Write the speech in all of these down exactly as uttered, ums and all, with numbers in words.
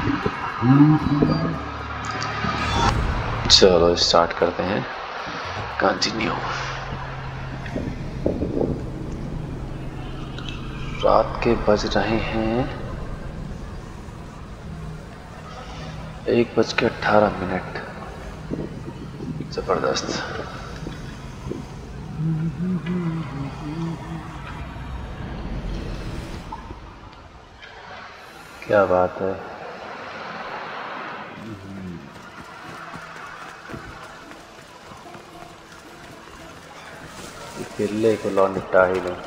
चलो स्टार्ट करते हैं, कंटिन्यू। रात के बज रहे हैं एक बज के अट्ठारह मिनट। जबरदस्त। क्या बात है। पिल्ले को लौ निपटा ही नहीं।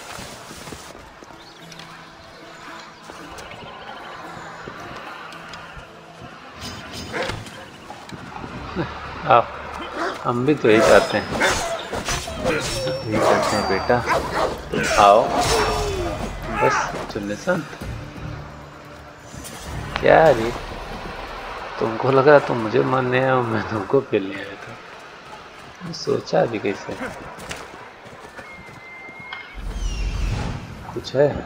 आओ, हम भी तो यही चाहते हैं, यही चाहते हैं बेटा, तुम आओ बस। चुन्ने संत क्या है जी, तुमको लग रहा तुम मुझे मानने आए हो, मैं तुमको पिलने आया था। सोचा भी कैसे कुछ है।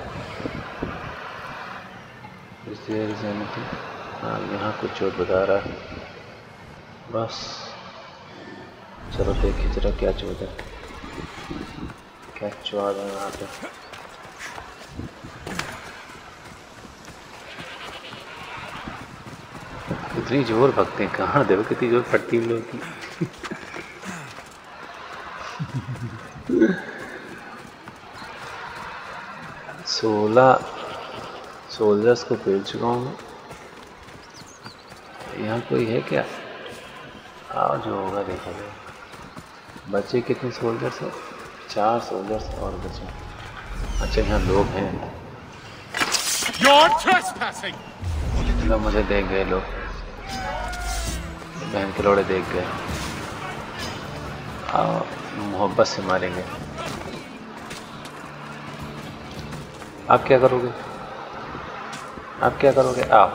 हाँ यहाँ कुछ और बता रहा है बस। चलो देखिए जरा क्या चोद है, क्या चौद है यहाँ पे। कितनी जोर भगते हैं, कहाँ देखो कितनी जोर फटती है लोग की। सोलह सोल्जर्स को पेल चुका हूँ मैं। यहाँ कोई है क्या? आओ जो होगा देखा जाए। बचे कितने सोल्जर्स हैं? चार सोल्जर्स और बचे। अच्छा यहाँ लोग हैं। लो मुझे देख गए लोग, बहन के लोड़े देख गए। आओ मोहब्बत से मारेंगे। आप क्या करोगे? आप क्या करोगे? आओ।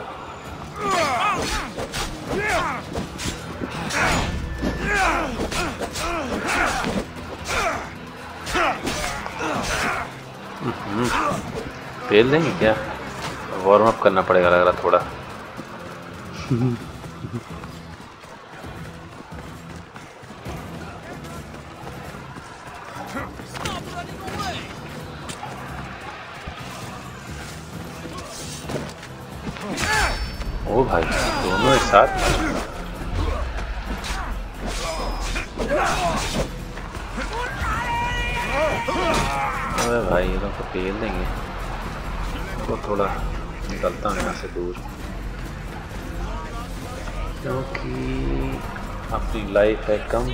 फेल देंगे क्या? वार्म अप करना पड़ेगा लग रहा थोड़ा। ओ भाई दोनों एक साथ। अरे भाई ये तो पेल देंगे। तो थोड़ा निकलता हूँ यहाँ से दूर, क्योंकि अपनी लाइफ है कम,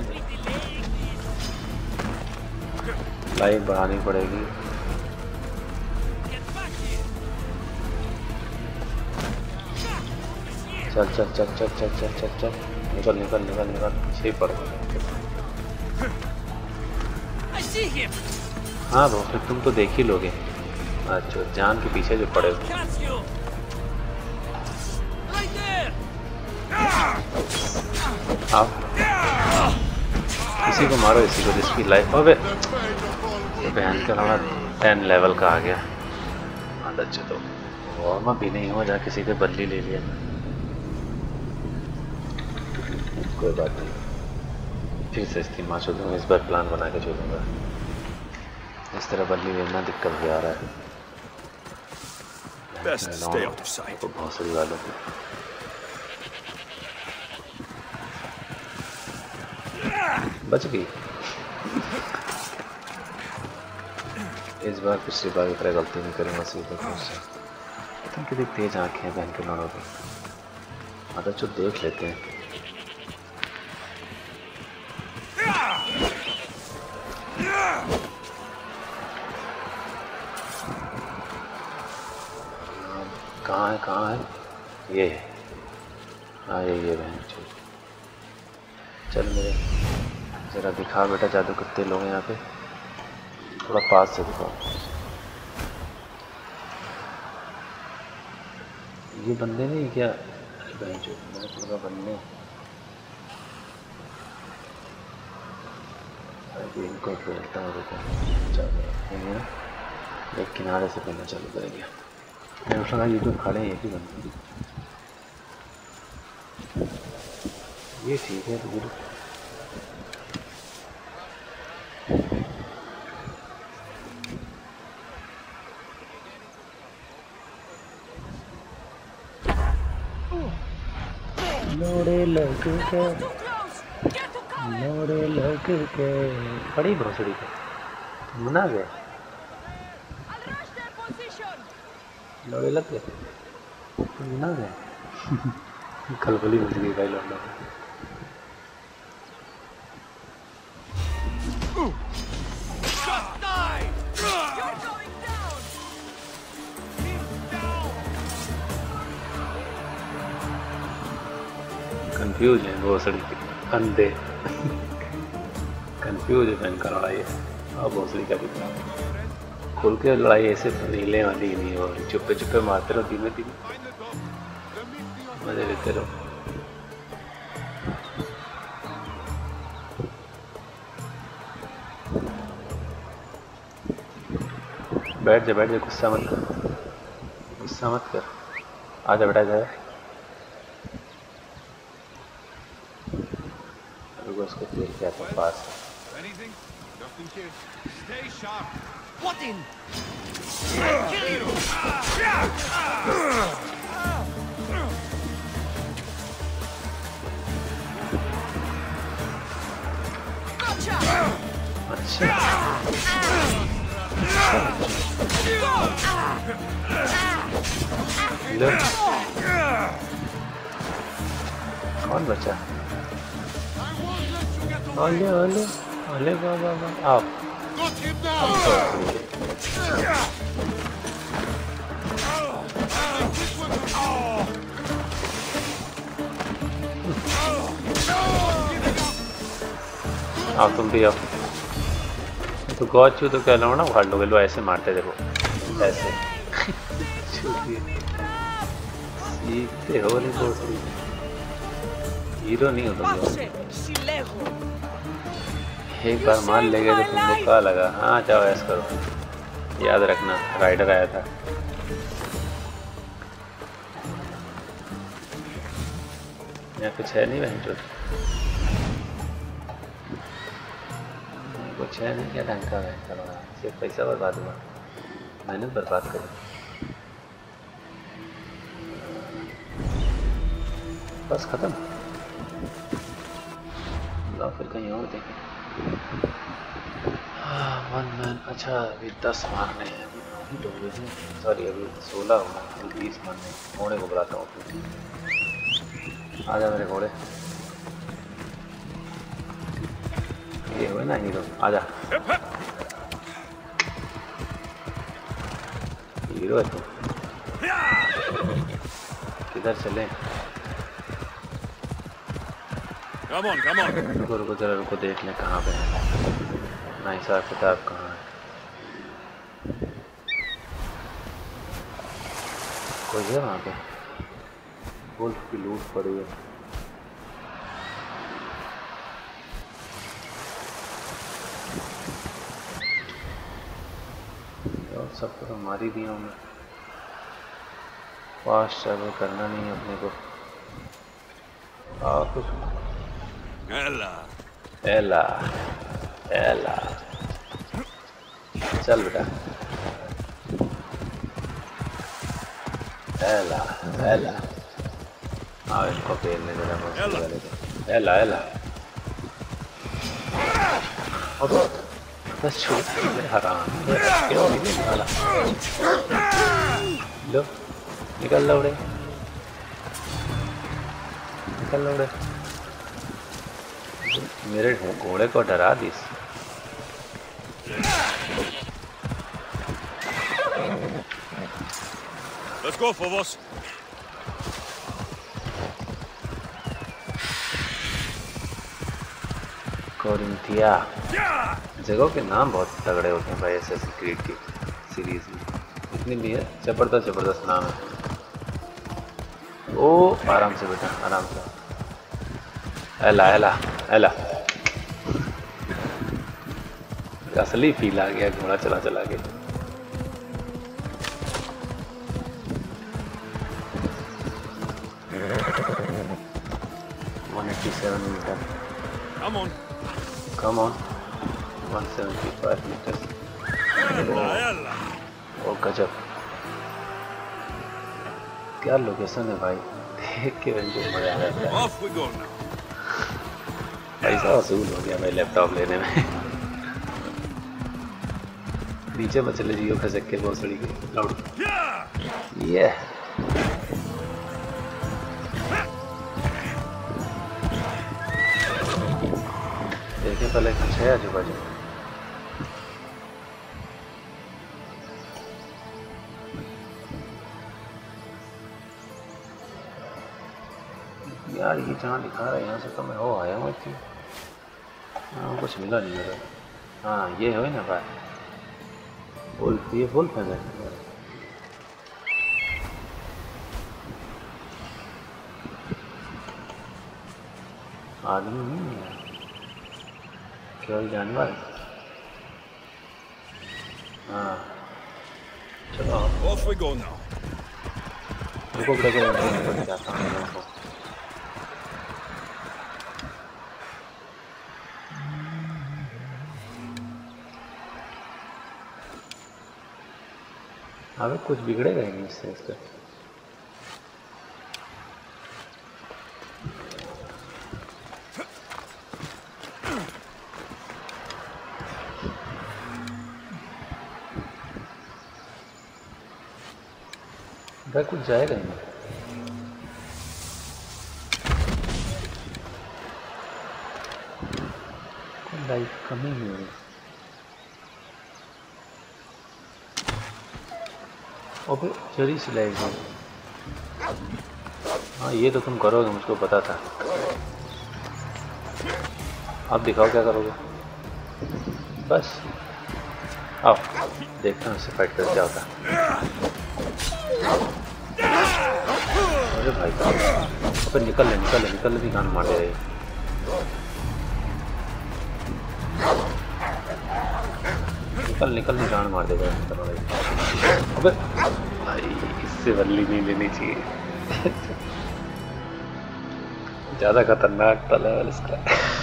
लाइफ बढ़ानी पड़ेगी। चल चल चल चल चल चल चल चल निकल निकल निकल निकल पीछे पड़। हाँ वो फिर तुम तो देख ही लोगे। अच्छा जान के पीछे जो पड़े। आओ इसी को मारो, इसी को जिसकी लाइफ। अबे बहन का हमारा टेन लेवल का आ गया। अच्छा तो वार्म अप भी नहीं हुआ, जा किसी के बदली ले लिया। कोई बात नहीं, फिर से इसकी माँ चलूँगा। इस बार प्लान बना के चलूँगा। इस तरह बदली लेना दिक्कत भी आ रहा है। तो बहुत सारी वालों की बच गई। इस बार पिछली बार की तरह गलती नहीं करूँगा। सीधे तुम कितनी तेज आँखें हैं बहन के लड़ों की। अगर जो देख लेते हैं। कहाँ है कहाँ है? ये है। हाँ ये ये बहन चल चल मेरे जरा दिखा बेटा जादू कितने लोग हैं यहाँ पे। थोड़ा पास से दिखाओ। ये बंदे नहीं क्या? बहन चो मैंने थोड़ा बंदे इनको खेलता हूँ। चलो एक किनारे से पहले चालू करेंगे। मैंने लगा ये तो खड़े हैं कि बंदे। ये ठीक है दूर। लोड़े लड़के के लोड़े लड़के के बड़ी भोसड़ी के मुना गए लोड़े लग गए मुना गए खलबली मच गई भाई लौंडा। कंफ्यूज है भोसड़ी के अंधे कंफ्यूज है पहन का लड़ाई है और भोसड़ी का दिखना खुल के लड़ाई ऐसे नीले वाली नहीं हो रही चुप्पे चुप्पे मारते रहो धीमे धीमे मजे लेते रहो। बैठ जा बैठ जा गुस्सा मत कर गुस्सा मत कर आजा बैठा जाए उसको तेल क्या था पास अच्छा लो कौन बचा ओले ओले ओले बाबा बाबा आओ आओ तुम भी आओ तो गौर छू तो कह लो ना उखाड़ लोगे लो ऐसे मारते देखो ऐसे सीखते हो नहीं तो हीरो नहीं हो तुम एक बार मान ले गए तो तुमको क्या लगा। हाँ जाओ ऐसा करो याद रखना राइडर आया था यहाँ कुछ है नहीं बहन चोट कुछ है नहीं क्या ढंग का बहन करो सिर्फ पैसा बर्बाद हुआ मेहनत बर्बाद करो बस खत्म लो फिर कहीं और देखें। वन मैन अच्छा अभी दस मारने हैं अभी तो सॉरी अभी सोलह होना अभी बीस मारने घोड़े को बुलाता हूँ आजा मेरे घोड़े ये हुए ना हीरो आजा हीरो है तू किधर चले Come on, come on. रुको रुको जरा रुको देख लें कहाँ पे है ना हिसाब किताब कहाँ है कोई है वहाँ पे वुल्फ की लूट पड़ी है और सबको तो मार ही दिया हूँ फास्ट ट्रैवल करना नहीं है अपने को और कुछ Ella. एला एला चल बेटा एला एला हाँ इनको पेलने देना मस्त एला एला और बस छोड़ हराम क्यों नहीं निकाला लो निकल लो उड़े निकल लो उड़े मेरे घोड़े को डरा दी Let's go, Phobos. कोरिंथिया जगहों के नाम बहुत तगड़े होते हैं भाई ऐसे क्रीड की सीरीज में इतनी भी है जबरदस्त जबरदस्त नाम है। ओ आराम से बेटा आराम से एला एला एला असली फील आ गया घोड़ा चला चला के one eighty seven metre. Come on. Come on one seventy five metre. Ella, ella. ओ गजब, क्या लोकेशन है भाई, देख के मुझे मजा आ रहा है। Off we go now. पैसा वसूल हो गया भाई लैपटॉप लेने में। नीचे में चले जियो खसक के बहुत सड़ी गई लाउड। ये देखें पहले कुछ है आजू बाजू। यार ये जहाँ दिखा रहा है यहाँ से तो मैं हो आया हूँ थी। हाँ कुछ मिला नहीं मेरा। हाँ ये है ना भाई, फुल ये फुल फैन है। आदमी नहीं है, केवल जानवर। हाँ चलो Off we go now. रुको रुको जाता हूँ। अबे कुछ बिगड़ेगा ही नहीं इससे इसका। भाई कुछ जाएगा ही नहीं। कोई लाइफ कमी नहीं है। ओके चली सिलाई है। हाँ ये तो तुम करोगे, मुझको पता था। आप दिखाओ क्या करोगे। बस आओ देखता हूँ इससे फाइट कर क्या होता है। अरे भाई अपन निकल ले निकल ले निकल ले भी गान मार दे रही। निकल निकल नहीं गान मार देगा भाई। अबे भाई इससे बल्ली नहीं लेनी चाहिए। ज्यादा खतरनाक था लेवल इसका।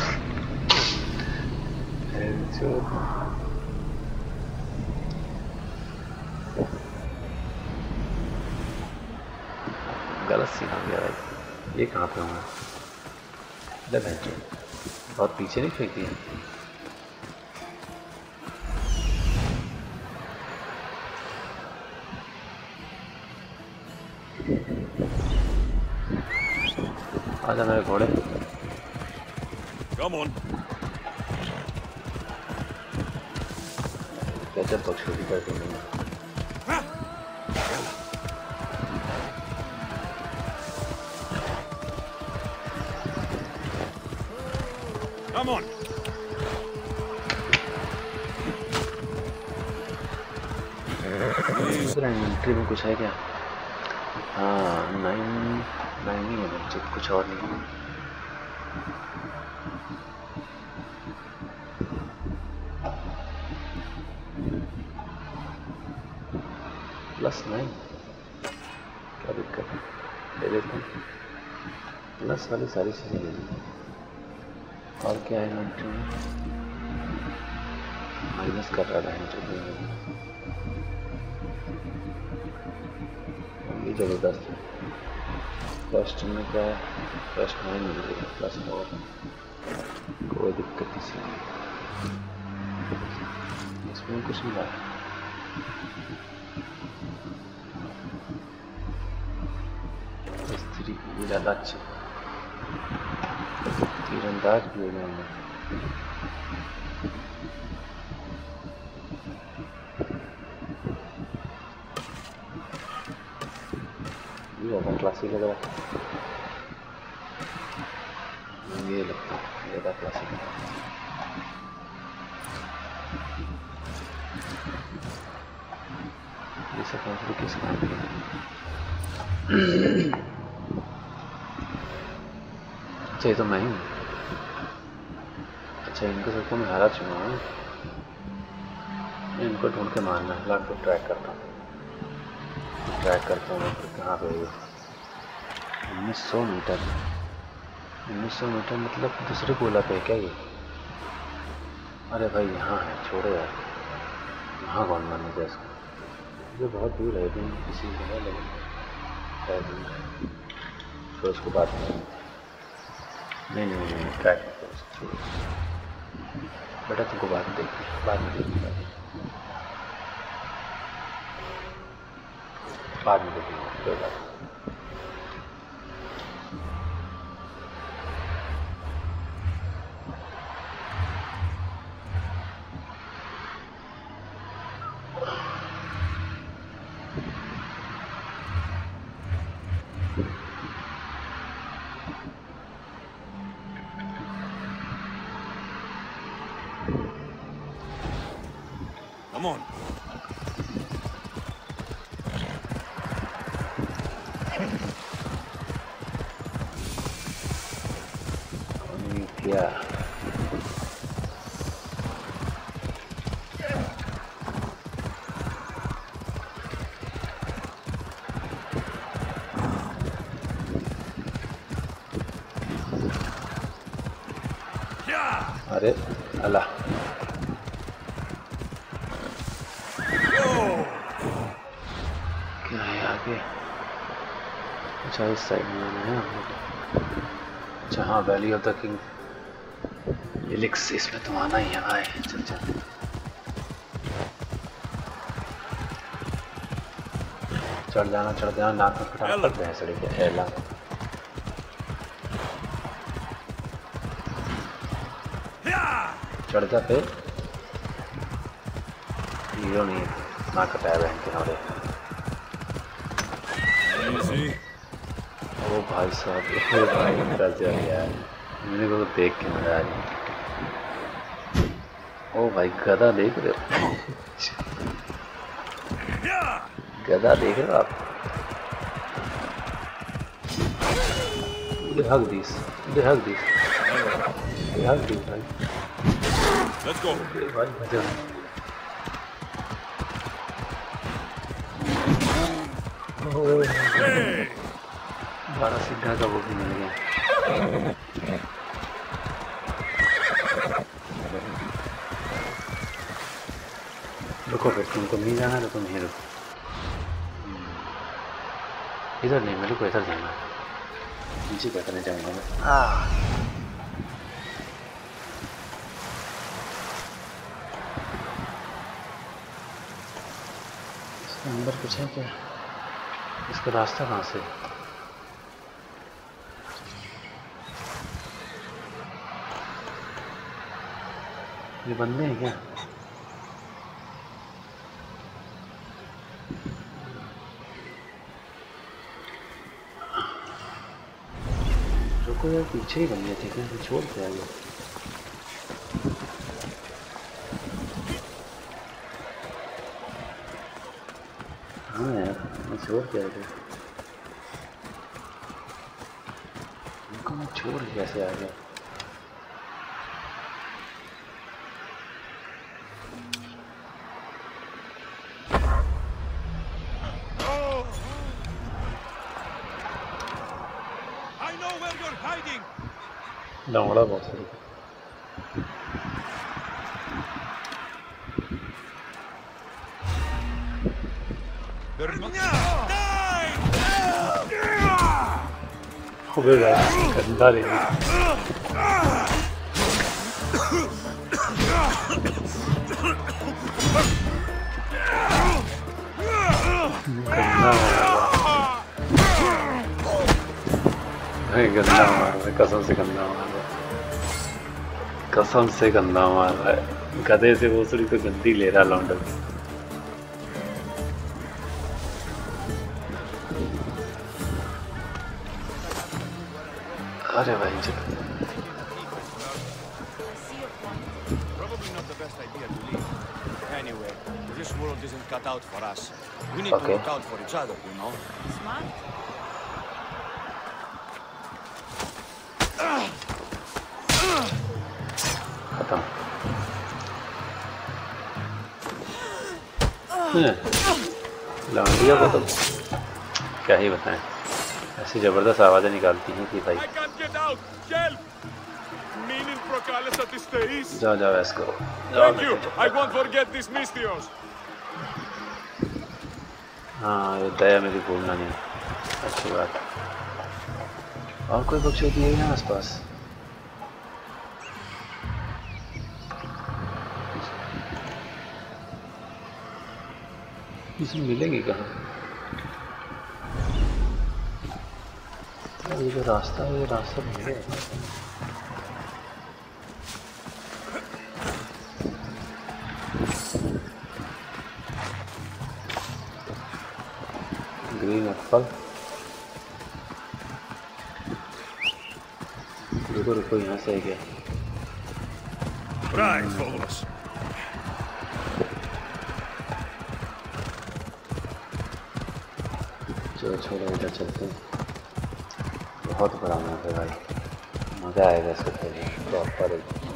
गलत सीन हो गया भाई। ये कहाँ पे हूँ? बहुत पीछे नहीं फेंक दिया। आजा मेरे घोड़े। Come on. कैसे बख्शोदी करते नहीं। Come on. इन्वेंट्री में कुछ है क्या? हाँ नाइन नाइन ही है बच्चे, कुछ और नहीं है। प्लस नाइन क्या दिक्कत है, दे देते हैं। प्लस वाली सारी चीज़ें ले ली। और क्या है इन्वेंट्री में? माइनस कर रहा है मुझे। ये जबरदस्त है। फर्स्ट में क्या है? फर्स्ट नाइन मिल रही है प्लस और कोई दिक्कत इसी नहीं। इसमें कुछ मिला है। स्त्री ये ज़्यादा अच्छी तीरंदाज भी हो गए हैं। ये ज़्यादा क्लासिक लग रहा है। ये लगता है ज़्यादा क्लासिक है। ये सब किस काम के हैं? अच्छा ये तो मैं ही हूँ। अच्छा इनको सबको मैं हरा चुका हूँ। इनको ढूंढ के मारना है। लाख को ट्रैक करता हूँ ट्रैक करता हूँ फिर कहाँ पे है? उन्नीस सौ मीटर उन्नीस सौ मीटर मतलब दूसरे गोला पे है क्या ये? अरे भाई यहाँ है, छोड़ो यार, यहाँ कौन मानने का इसको? ये बहुत दूर है, तुम किसी जगह लगे है दूर है, तो उसको बात नहीं नहीं नहीं नहीं क्या कहते हैं बेटा, तुमको बात देखी बात में देखी बाद में देखी कोई बात नहीं। Come on. क्या अरे अल्लाह, क्या है आगे? अच्छा इस साइड में आना है हम लोग। अच्छा हाँ, वैली ऑफ द किंग एलिक्स, इसमें तुम आना ही है। आए चल चल चढ़ जाना चढ़ जाना, नाक में फटाफट पड़ गए सड़े के एला। चढ़ जा पे, हीरो नहीं नाक कटाया बहन के हमारे। ओ भाई साहब, इतने भाई निकल जा यार, मेरे को देख के मजा आ रही। ओ भाई गधा देख रहे हो? गधा देख रहे हो आप? ये हक दिस, ये हक दिस, ये हक दिस भाई। Let's go. भाई मजा। बारह सीधा का वो भी मिल गया। रुको फिर, तुमको नहीं जाना तो तुम ही रुको। इधर नहीं, मेरे को इधर जाना है, नीचे क्या करने जाऊँगा मैं? इसके अंदर कुछ है क्या? इसका रास्ता कहाँ से? ये बंदे हैं क्या? रुको यार, पीछे ही बंदे थे क्या? छोड़ के आ गया। हाँ यार, मैं छोड़ के आ गया। उनको मैं छोड़ कैसे आ गया? लौड़ा बहुत सही। गंदा रे गंदा मार रहा है, कसम से गंदा मार रहा है, कसम से गंदा मार रहा है। गधे से भोसड़ी तो गंदी ले रहा लौंडा। अरे भाई चलो। Probably not the best idea to leave. Anyway, this world isn't cut out for us. We need Okay. to look out for each other, you know. Smart. खत्म। लौंडिया को तो क्या ही बताएं, ऐसी जबरदस्त आवाज़ें निकालती हैं कि भाई। जाओ जाओ ऐस करो। हाँ ये दया मेरी भूलना नहीं, अच्छी बात। और कोई बख्शौती है यहाँ आसपास? इसमें मिलेगी कहाँ? ये जो रास्ता है ये रास्ता नहीं है। Green apple. रुको रुको यहाँ से क्या? चलो छोड़ो इधर चलते हैं। बहुत बड़ा मैप है भाई, मज़ा आएगा इसको खेलने। प्रॉपर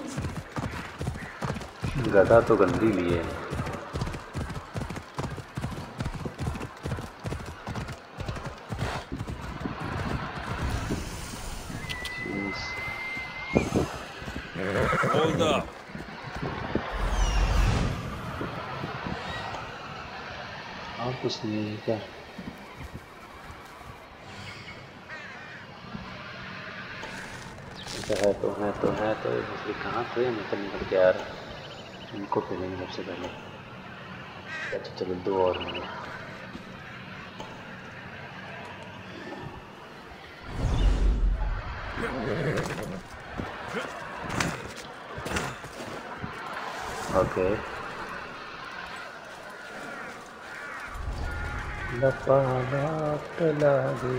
गदा तो गंदी लिए है। Hold up. और कुछ नहीं है क्या? है तो है तो है तो दूसरी कहाँ थे? मैं तो निकल के आ रहा, इनको पहलेंगे सबसे पहले। अच्छा चलो दो और मिले। ओके लपा लपला दे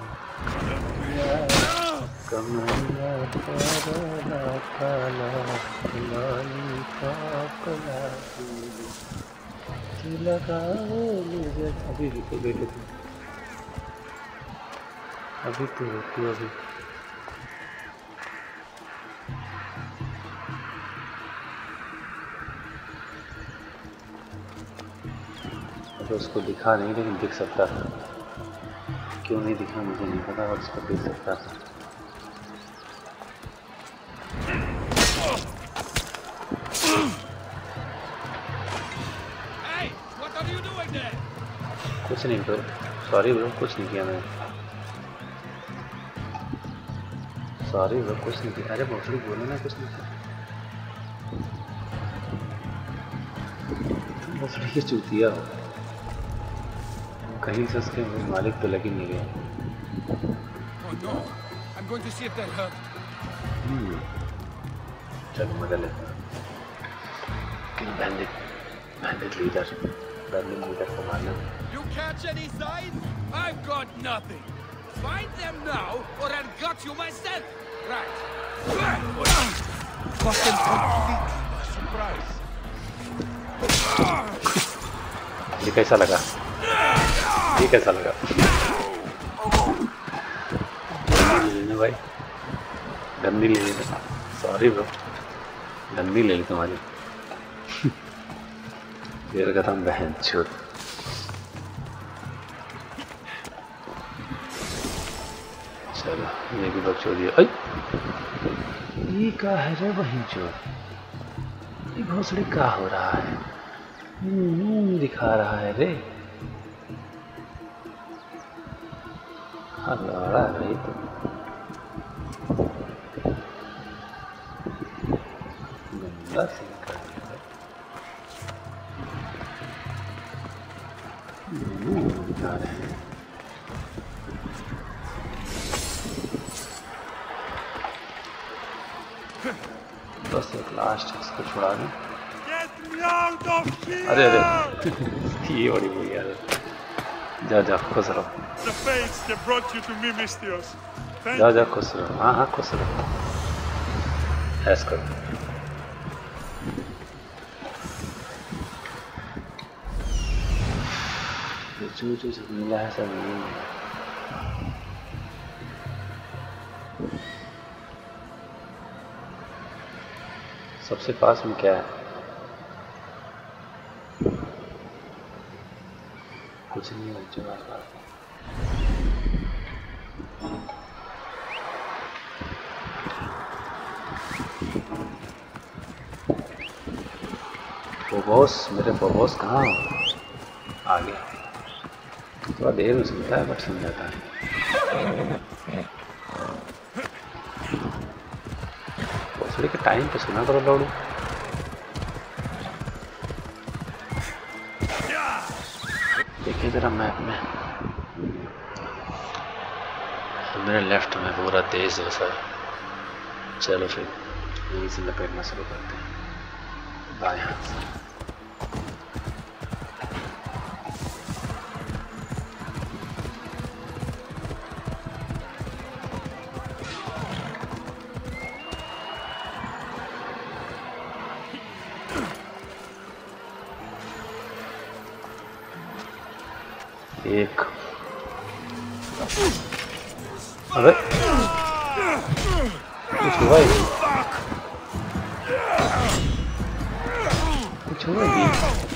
कमला पारा काला लाली पापला लगा मुझे। अभी भी तो बेटे थे, अभी तो होती अभी। तो उसको दिखा नहीं, लेकिन दिख सकता था। क्यों नहीं दिखा मुझे नहीं पता, और उसको दिख सकता था। कुछ नहीं ब्रो, सॉरी ब्रो, कुछ नहीं किया मैंने। सॉरी ब्रो, कुछ नहीं किया। अरे भोसड़ी बोले ना, कुछ नहीं किया। तुम भोसड़ी की चूतिया हो, कहीं से उसके मालिक तो लग ही नहीं गया। चलो मजा लेते हैं। Bandit bandit leader bandit leader को मारना। You catch any sign? I've got nothing. Find them now, or I'll gut you myself. Right. Got them completely by surprise. ये कैसा लगा? ये कैसा लगा? लेना भाई, गंदी ले लेना। सॉरी ब्रो, गंदी ले ली तुम्हारी। देर का था बहन छोड़। चलो ये भी बच्चों दिया। ये क्या है रे बहन छोड़? ये घोंसले क्या हो रहा है? मुंह दिखा रहा है रे। हाँ लड़ा है भाई तो। गंदा सीन कर दिया है। मुंह दिखा रहे हैं। बस एक लास्ट इसको छुड़ा दें। अरे अरे ये बड़ी बुरी यार। जा जा खुश रहो। जा जा खुश रहो। हाँ हाँ खुश रहो। ऐसा करो। जो जो सब मिला है सब मिला है। सबसे पास में क्या है? कुछ नहीं है जो बॉस, मेरे बॉस कहाँ हो? आ गया। थोड़ा देर में सुनता है बट सुन जाता है। भोसड़ी के टाइम पे सुना करो लौड़ू। देखिए जरा मैप में, तो मेरे लेफ्ट में पूरा तेज है सर। चलो फिर यहीं से लपेटना शुरू करते हैं बाएं हाथ से। एक, अबे कुछ हुआ ही नहीं, कुछ हुआ ही नहीं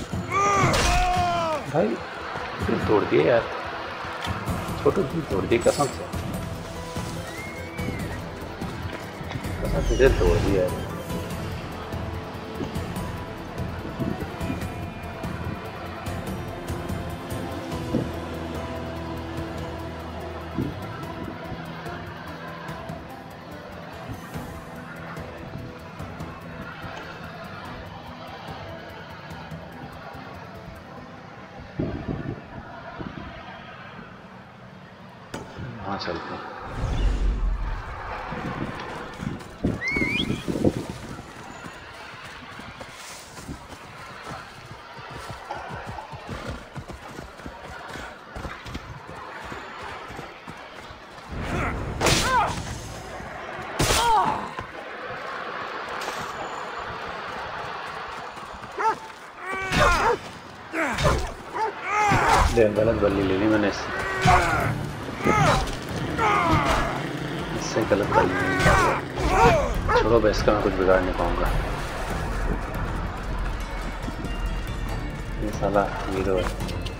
भाई। दिल तोड़ दिए यार, छोटू दिल तोड़ दिए कसम से, कसम से दिल तोड़ दिया यार। हाँ चलते हैं। ले गलत बल्ली ले ली मैंने इससे, इससे गलत बल्ली ले ली। छोड़ो बस, इसका मैं कुछ बिगाड़ नहीं पाऊंगा। ये साला हीरो है।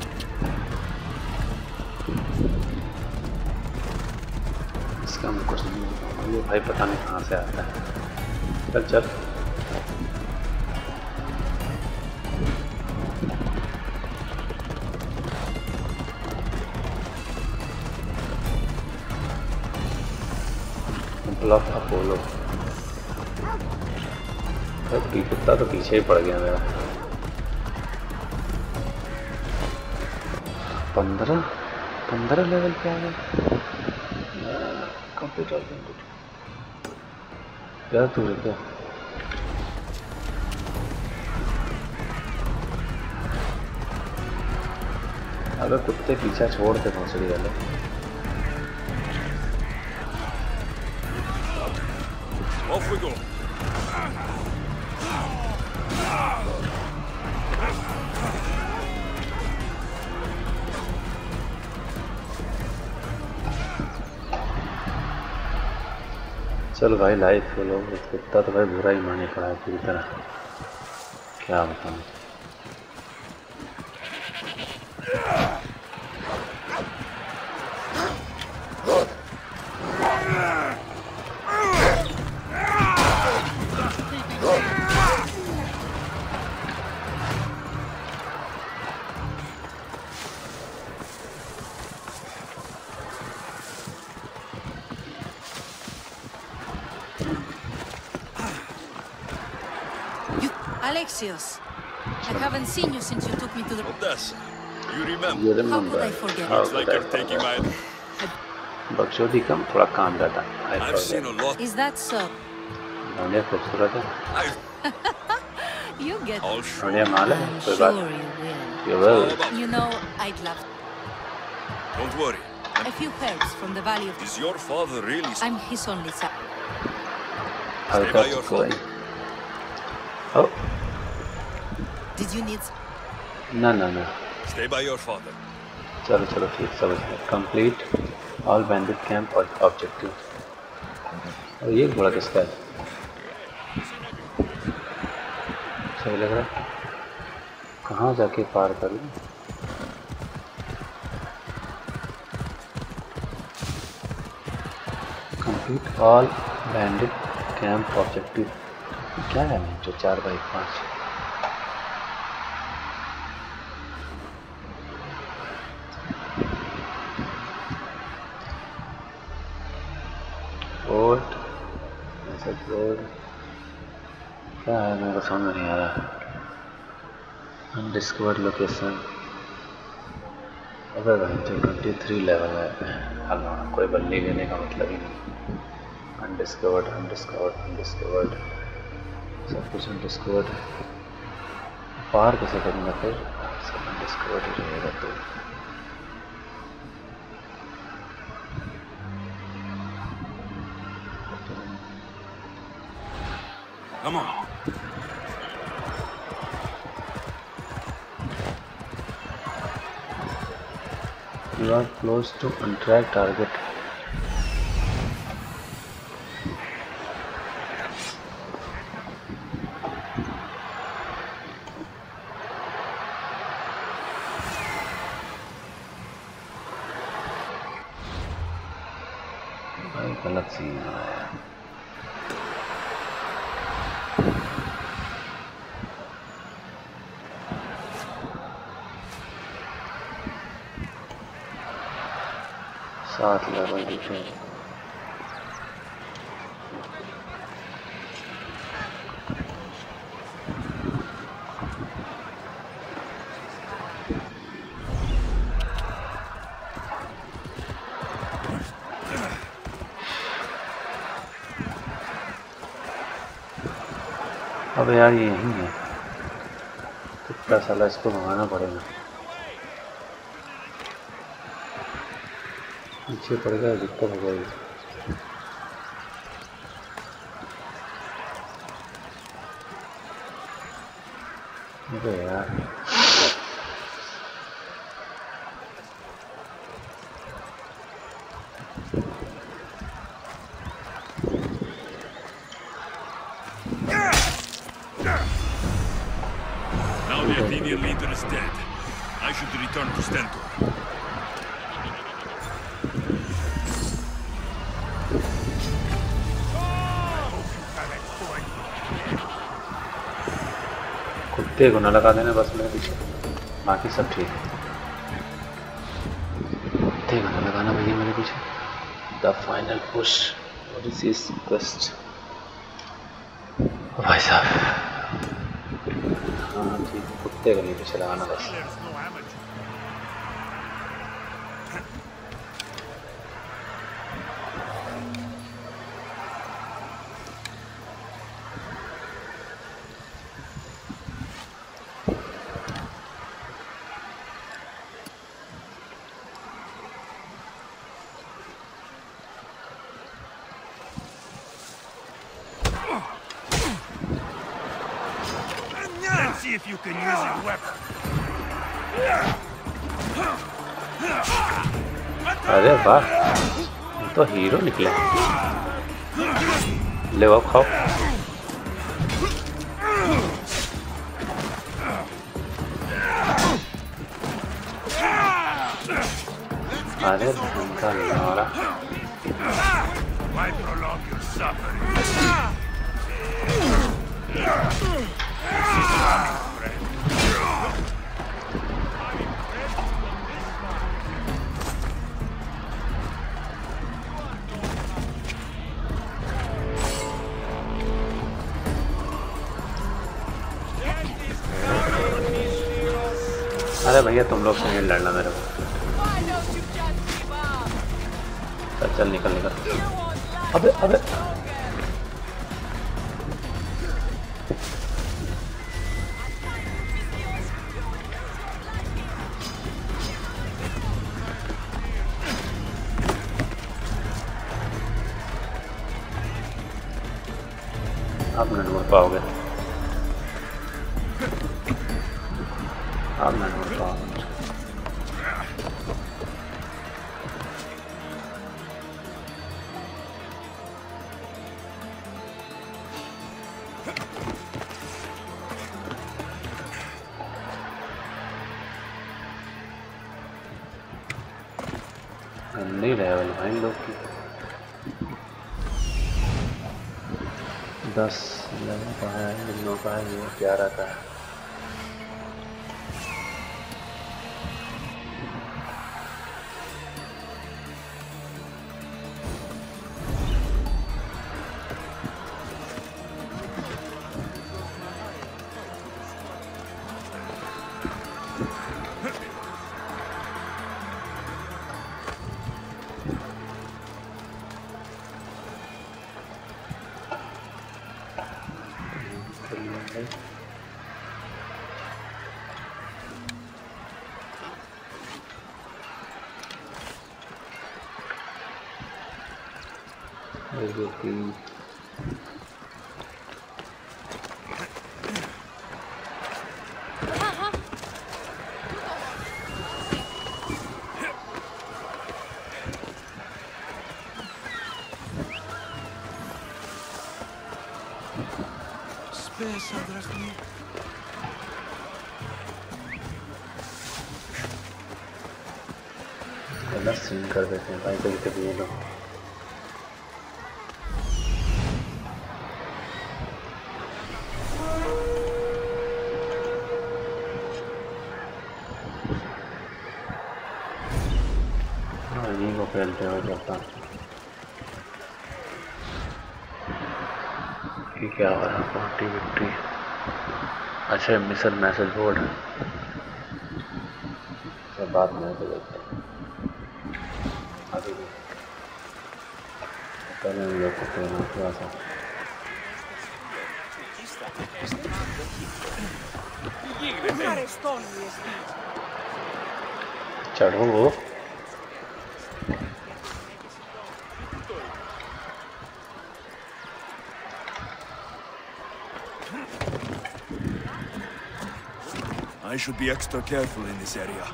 इसका मैं कुछ नहीं पाऊंगा। ये भाई पता नहीं कहाँ से आता है। चल चल ब्लॉक अपोलो। कुत्ता तो पीछे ही पड़ गया मेरा। पंद्रह पंद्रह लेवल पे आ गया। कंप्यूटर कंप्यूटर क्या तू है क्या? अगर कुत्ते पीछा छोड़ के भोसड़ी वाले। Off we go. चल भाई लाइफ खोलो। कुत्ता तो भाई बुरा ही माने पड़ा है पूरी तरह, क्या बताऊं। Alexios, I haven't seen you since you took me to the... Odessa, you remember? ये How remember? could I forget? How Looks like could I you're taking my... बक्सोदी कम थोड़ा काम रहता है। I've seen a lot. Is that so? बढ़िया खूबसूरत है। I've... You get... I'll show बढ़िया you. माल है, I'm कोई sure बात। you will. You will. All about- You know, I'd love Don't worry. a few herbs from the valley of... Is your father really... I'm his only son. How Stay by that's your going. father. Oh, Did you need... no no no. Stay by your father. चलो चलो ठीक समझ गया। Complete all bandit camp और objective. और ये घोड़ा किसका है? सही लग रहा है। कहाँ जाके पार करूँ? Complete all bandit camp objective क्या है? जो चार बाई पाँच फोर्ट मैसेज बोर्ड क्या है मेरे को समझ में नहीं आ रहा। Undiscovered location. अबे भाई जो ट्वेंटी थ्री लेवल है हल्ला कोई बल्ली लेने का मतलब ही नहीं। अनडिस्कवर्ड अनडिस्कवर्ड अनडिस्कवर्ड सब कुछ अनडिस्कवर्ड है। पार कैसे करूँगा फिर सब अनडिस्कवर्ड ही रहेगा तो। Come on. You are close to untracked target. भाई गलत सीन है। सात लेवल दिखे। अब यार ये यही है कितना साला इसको भगाना पड़ेगा। पीछे पड़ गया दिक्कत हो जाएगी। अरे यार Now the Athenian leader is dead. I should return to Stentor. कुत्ते को न लगा देना बस मेरे पीछे, बाकी सब ठीक है। कुत्ते को न लगाना भैया मेरे पीछे। The final push Odyssey quest. भाई साहब हाँ ठीक है, कुत्ते को नहीं पीछे लगाना बस। See if you can use your weapon. अरे वाह ये तो हीरो निकले। ले वो खाओ। अरे धमका लौड़ा। Why prolong your suffering? अरे भैया तुम लोग से नहीं लड़ना मेरे को। चल चल निकल निकल। अबे अबे आप न ढूंढ पाओगे, आप न ढूंढ पाओगे। नहीं लेवल भाई लोग की दस लेवल का है, इन लोगों का ये ग्यारह का है। भाई। गलत सीन कर देते हैं भाई कभी कभी ये लोग। इन्हीं को फैलते हुए करता ये क्या हो रहा है? Party victory. अच्छा मिसल मैसेज बोर्ड है, सब बात नहीं तो देखते हैं अभी भी। पहले हम लोग को खेलना थोड़ा सा चढ़ो वो। I should be extra careful in this area.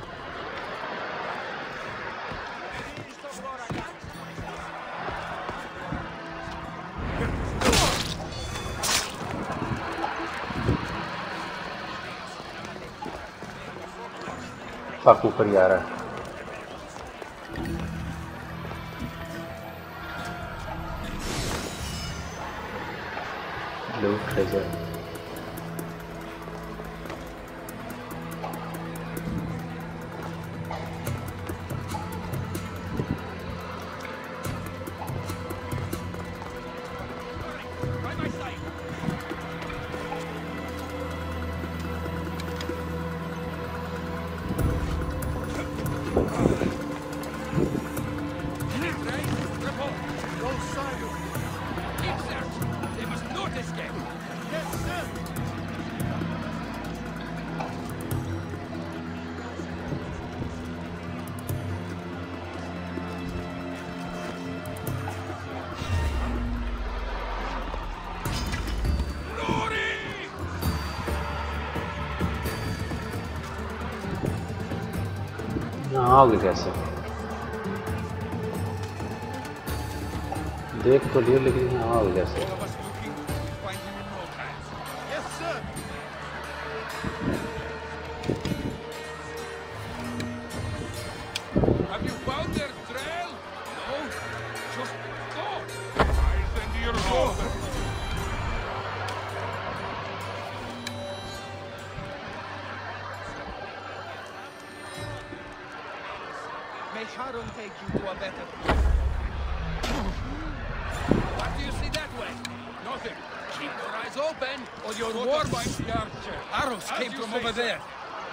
पाक ऊपर ही आ रहा है। ब्लू ट्रेजर आओगे कैसे? देख तो लिए लेकिन यहाँ आओगे कैसे? Take you to a better place. What do you see that way? Nothing. Keep your eyes open, or your war arrows came from over there.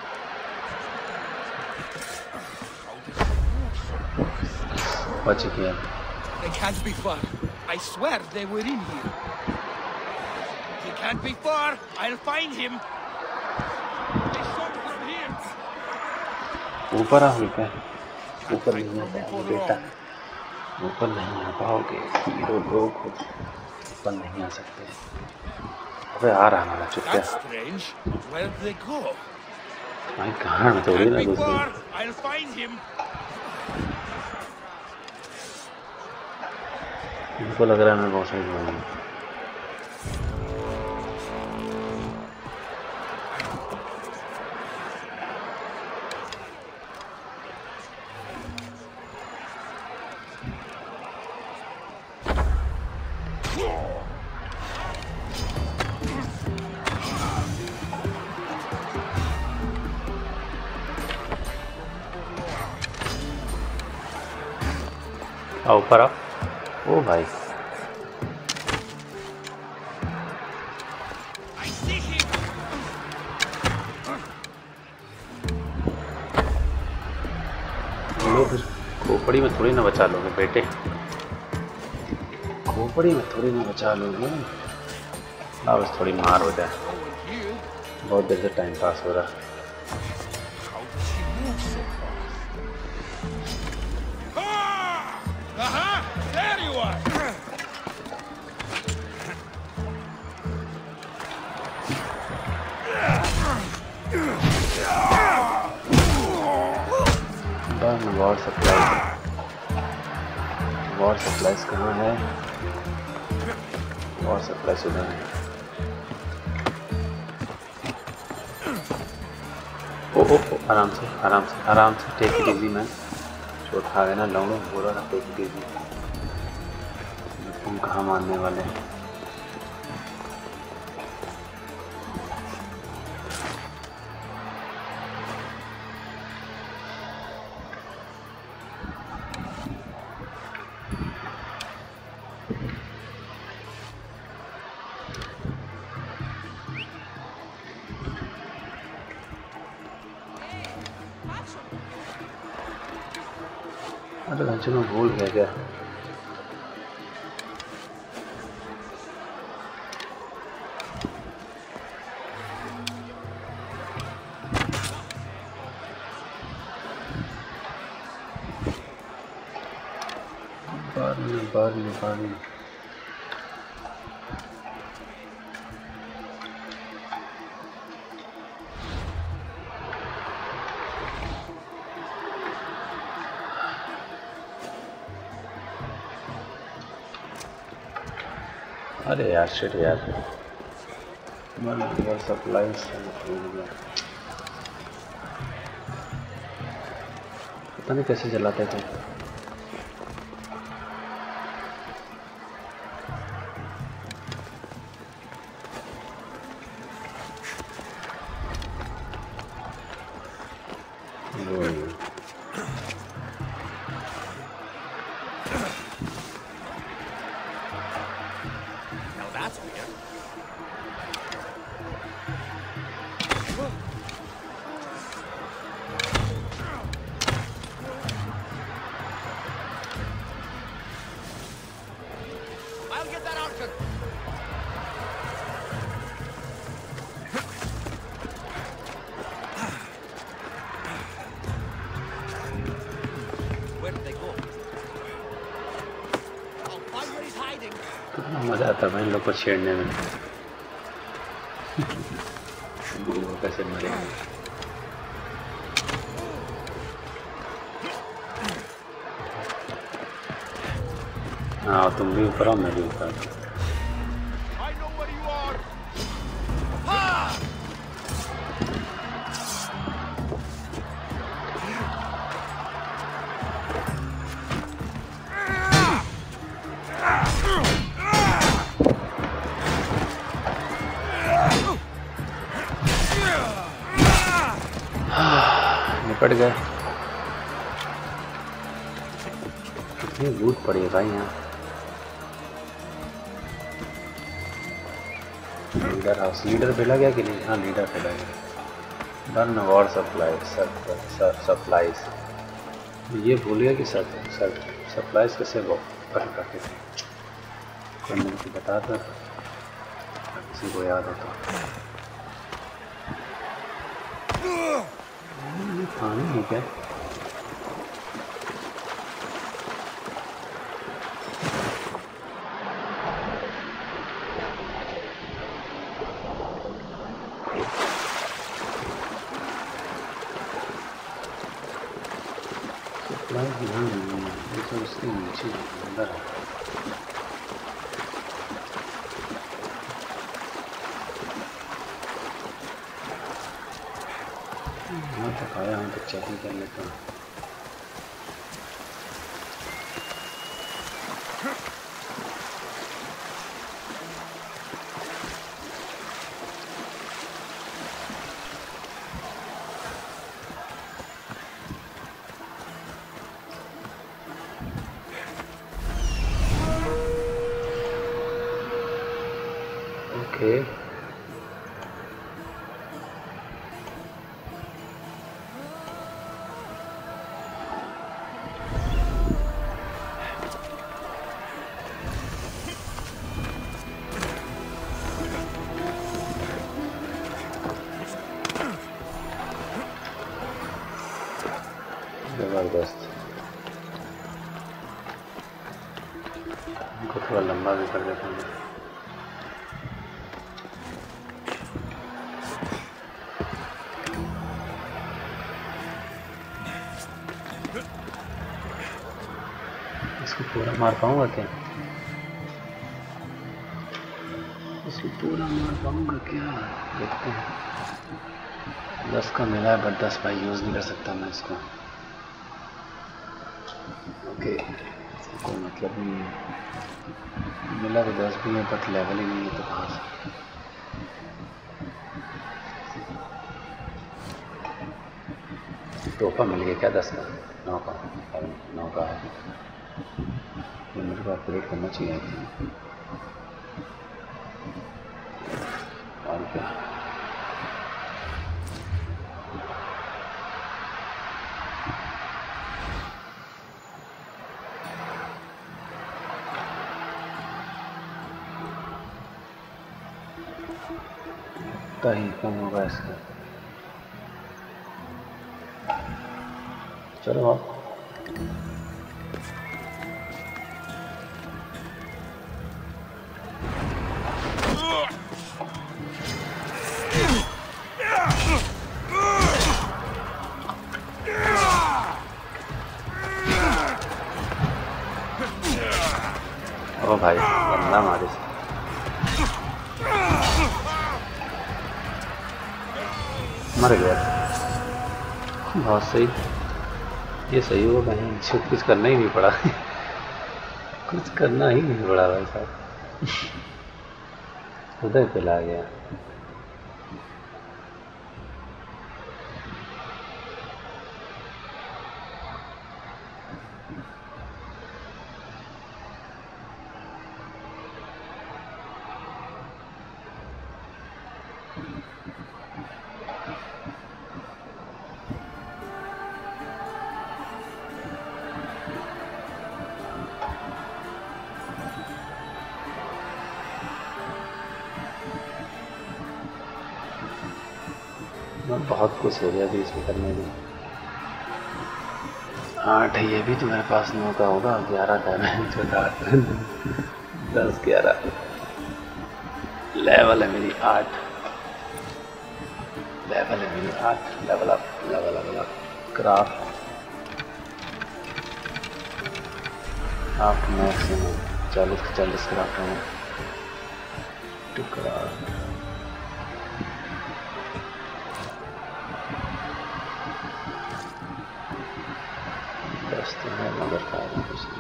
What's it here? They can't be far. I swear they were in here. He can't be far. I'll find him. They shot from here. ऊपर आ रुका ऊपर नहीं आ पाओगे बेटा, ऊपर नहीं आ पाओगे hero लोग ऊपर नहीं आ सकते। अबे आ रहा हमारा चुपचाप। भाई कहाँ में थोड़ी ना दूसरी इनको लग रहा है मैं बहुत सही हूँ। आओ ऊपर आओ। ओ भाई लोग खोपड़ी में थोड़ी ना बचा लोगे बेटे, खोपड़ी में थोड़ी ना बचा लोगे। अब थोड़ी मार हो जाए। बहुत देर से टाइम पास हो रहा। How does she move so fast? Ah! Uh-huh! There you are! Burn war supply. War supplies कहाँ है? वॉर सप्लाई सुधा है। ओ ओ ओ आराम से आराम से आराम से टेक इट इजी मैन। चोट खा गए ना लौंडो, बोला ना टेक इट इजी। तुम कहाँ मानने वाले हैं? अरे घंटे में भूल गया क्या? बारने बारने बारने अरे यार शिट यार मैं सप्लाई से भूल गया। पता नहीं कैसे चलाते थे। मजा आता है इन लोग को छेड़ने में। कैसे मरे? हाँ तुम भी ऊपर हो, मैं भी ऊपर। निपट गए। कितनी लूट पड़ी है भाई यहाँ। लीडर हाउस, लीडर भेजा गया कि नहीं? हाँ लीडर भेजा गया। Done war supply sir supplies. ये भूल गया कि सर सर सप्लाईज कैसे वो कर करते थे। कोई मेरे को बता दो, किसी को याद हो तो। हाँ नहीं क्या? तो उसके नीचे अंदर है। यहाँ तक आया हूँ तो चेकिंग कर लेता हूँ। ओके ज़बरदस्त। इनको थोड़ा लंबा भी कर देता हूँ। इसको पूरा मार पाऊंगा क्या? इसको पूरा मार पाऊंगा क्या? देखते हैं। दस का मिला है, बट दस भाई यूज़ नहीं कर सकता मैं इसको। ओके, इसका कोई मतलब नहीं है। मिला तो दस भी है, बट लेवल ही नहीं है, तो कहाँ से? टोपा मिल गया क्या? दस का, नौ का, नौ का है। मेरे को अपग्रेड करना चाहिए थी। और क्या? इतना ही कम होगा इसका। चलो आप ओ भाई बंदा मारे से मर गया। बहुत सही, ये सही हुआ। कहीं कुछ करना ही नहीं पड़ा। कुछ करना ही नहीं पड़ा भाई साहब। उधर पिला गया। बहुत कुछ हो गया अभी इसमें करने में। आठ है ये भी तो मेरे पास नौ का होगा। ग्यारह डैमेज होगा। दस ग्यारह लेवल है मेरी आठ। लेवल है मेरी आठ। Level up level level up. Craft craft maximum चालीस चालीस क्राफ्ट है। टू क्राफ्ट है मगर फायदा कुछ नहीं।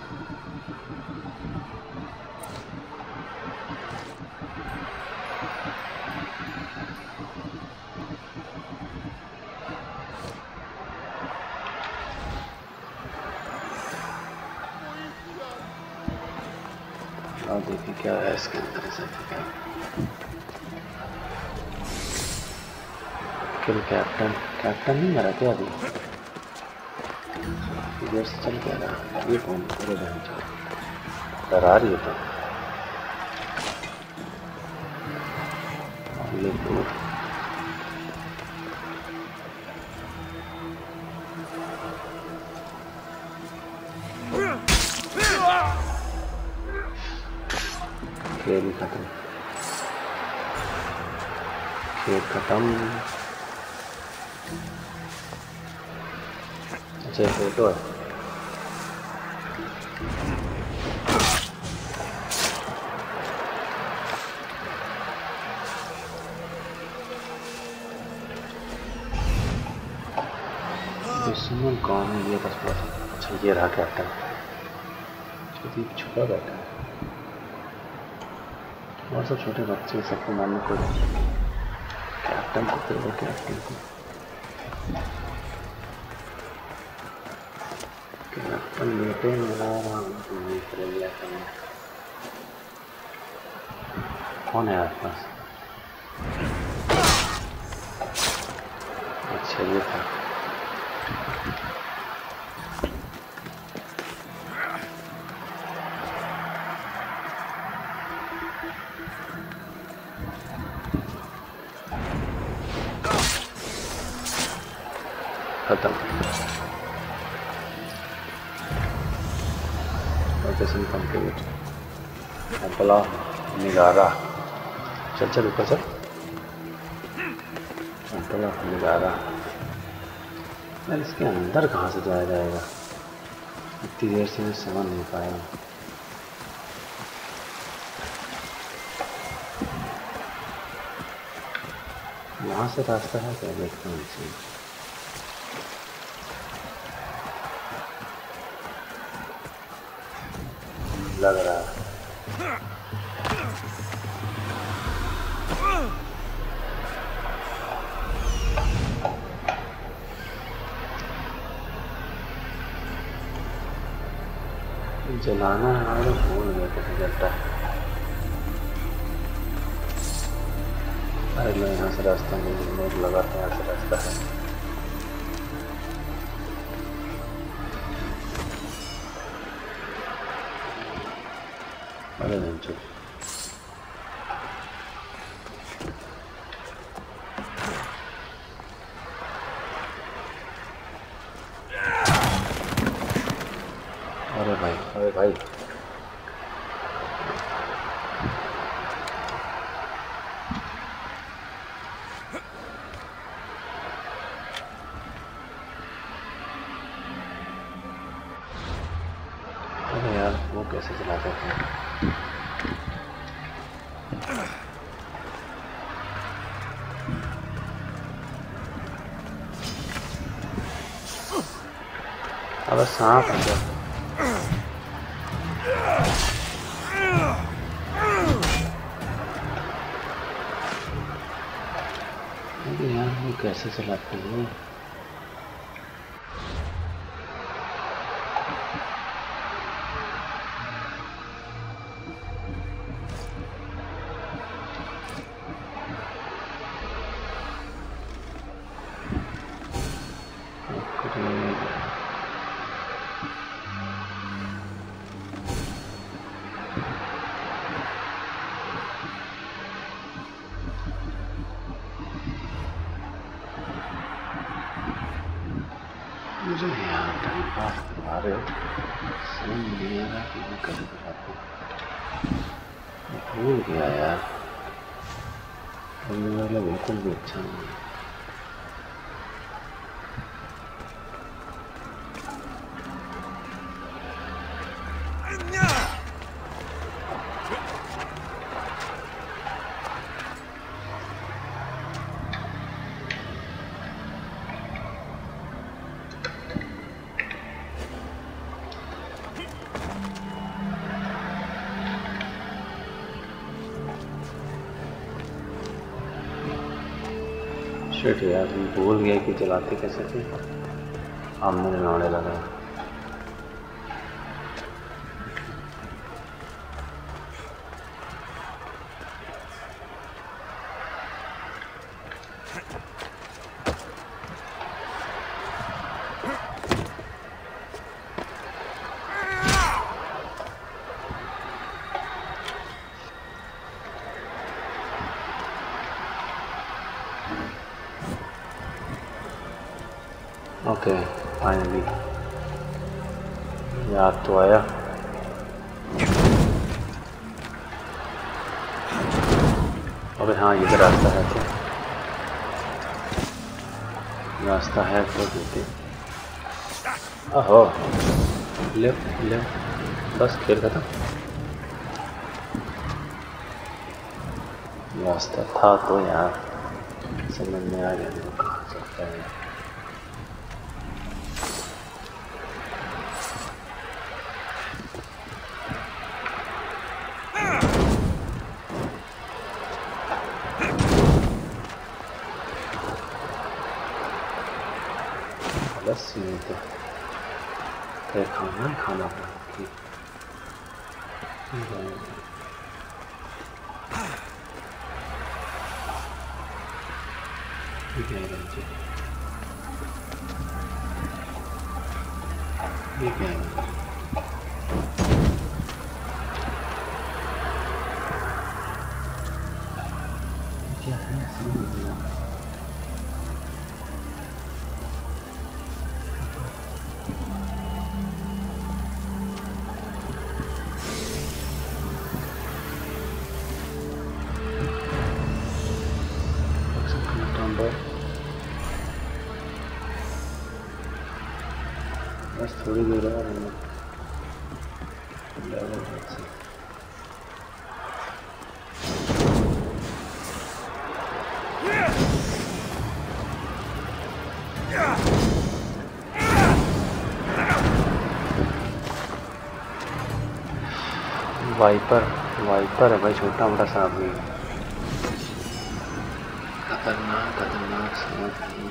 और देखिए क्या है इसके अंदर से। किल कैप्टन। कैप्टन नहीं मरा क्या अभी? इधर से चल क्या रहा? ये कौन? अरे बहन चल डरा रही है तो। ये तो खेल खत्म। खेल खत्म। अच्छा फोटो है। दुश्मन कौन है ये बस बस। अच्छा ये रहा कैप्टन। छुपा बैठा है और सब छोटे बच्चे सबको मारने को। कैप्टन को तेरे कैप्टन को कैप्टन बेटे मेरा कौन है आपके पास? अच्छा ये था। खत्म। Transportation complete. टेम्पल ऑफ निगारा। चल चल ऊपर चल। टेम्पल ऑफ निगारा। यार इसके अंदर कहाँ से जाया जाएगा? इतनी देर से मैं समझ नहीं पाया। यहाँ से रास्ता है क्या? देखता हूँ इसे। लग रहा है जलाना है और भूल गया कैसे जलता है। अरे मैं यहाँ से रास्ता नहीं, मुझे लगा था यहाँ से रास्ता है। अरे नहीं चल। अरे भाई अरे भाई अरे यार वो कैसे चलाते थे? अब सांप है क्या? अरे यार वो कैसे चलाते हैं? मुझे यहाँ टाइम पास करवा रहे हो, समझ नहीं आ रहा कि मैं कभी कराता हूँ। भूल गया यार, करने वाला बिल्कुल भी अच्छा नहीं है। शिट यार, मैं भूल गया कि चलाते कैसे थे। अब मेरे नाड़े लगा। ओके फाइनली याद तो आया। अबे हाँ, ये तो रास्ता है। तो रास्ता है तो देते। ओहो, ले ले, बस खेल खत्म। रास्ता था तो यार, समझ में आ गया मेरे को कहाँ सकता है। बस नहीं तो फिर खाना खाना पड़ा। ठीक है बच्चे, ठीक है। क्या है समझ नहीं आ रहा। थोड़ी दूर है वाइपर वाइपर है भाई, छोटा मोटा सांप नहीं है। खतरनाक खतरनाक सांप है।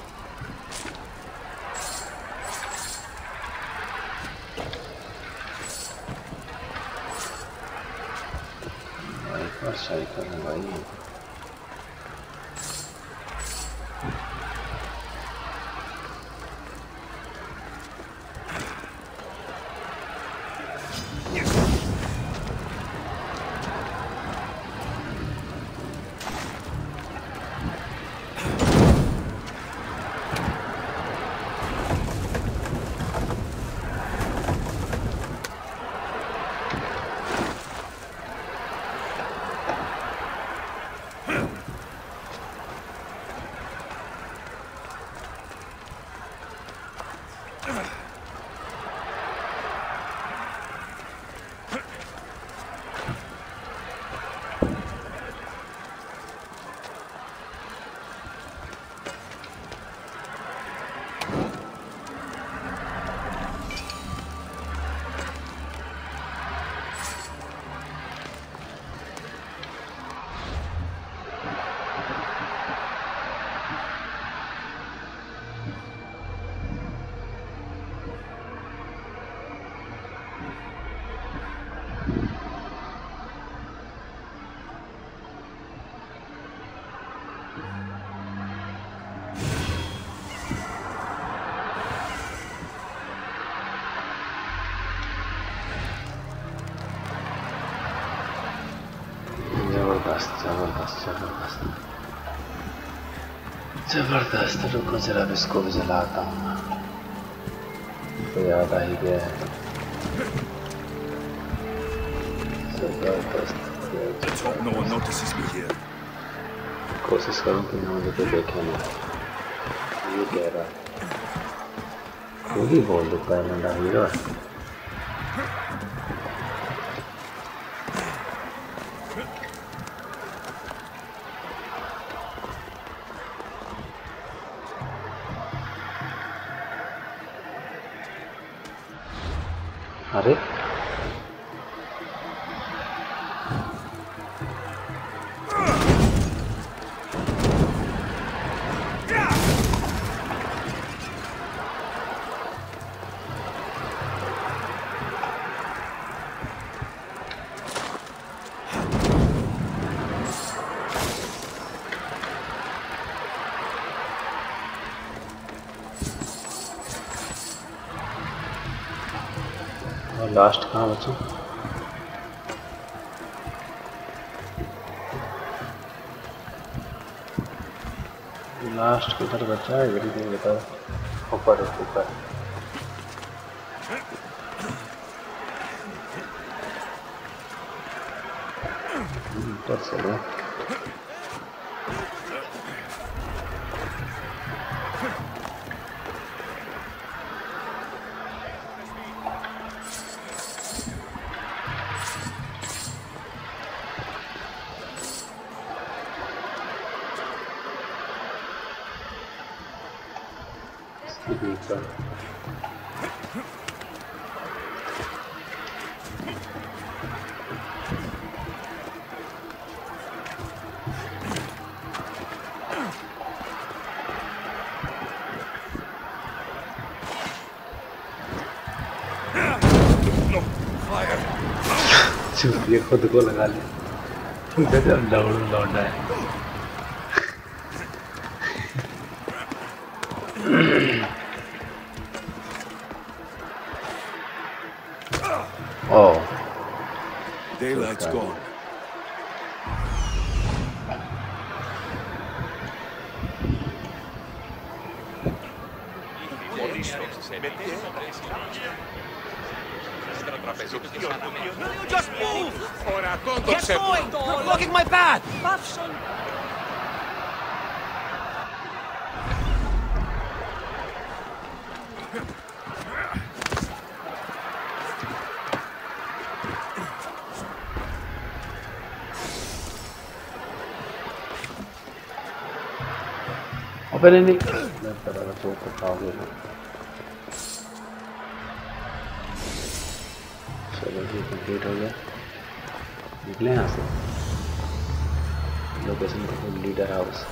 वाइपर साइकिल है भाई। जबरदस्त जबरदस्त जबरदस्त जबरदस्त। रुको जरा इसको भी जलाता हूँ, तो याद आ ही गया है। जबरदस्त। No one notices me here. कोशिश करूँ कि ना मुझे तो देखे ना। ये कह रहा है वही बोल देता है मेरा हीरो। अरे लास्ट कहाँ बचा? लास्ट किधर बचा है? जल्दी बताओ। ऊपर ऊपर ऊपर चलो। ये खुद को लगा ले। गजब दौड़ लौटा है। Oh, daylight's gone. You just move! Get going! You're blocking my path! पहले नहीं मैं पता था तो को खाओगे ना। चलो जी कंप्लीट हो गया, निकले यहाँ से। लोकेशन को लीडर हाउस।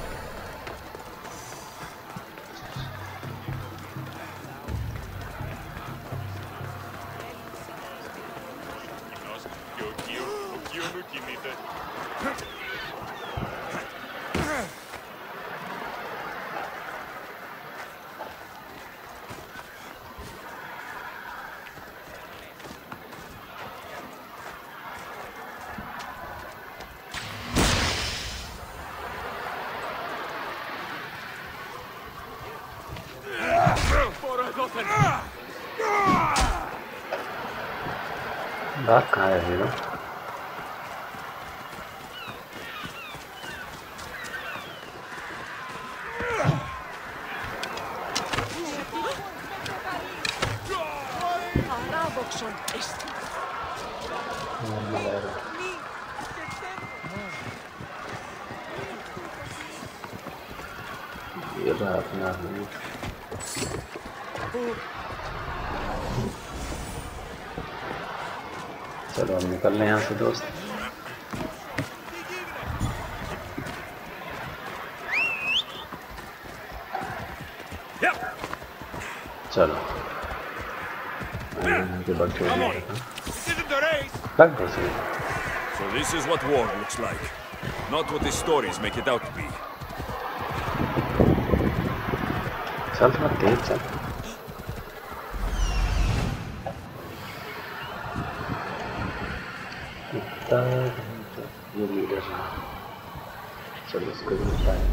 बात कहाँ है हीरो? ये बात ना हुई। चलो हम निकल रहे हैं यहाँ से दोस्त। चलो के बाद So this is what war looks like, not what the stories make it out to be. चल थोड़ा तेज चल। ये लीडर है, चलो इसको भी निपटाएं।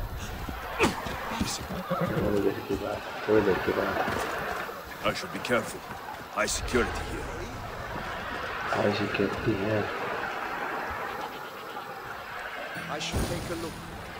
थोड़ी देर की बात, थोड़ी देर की बात। I should be careful. High security here. High security here. I should take a look.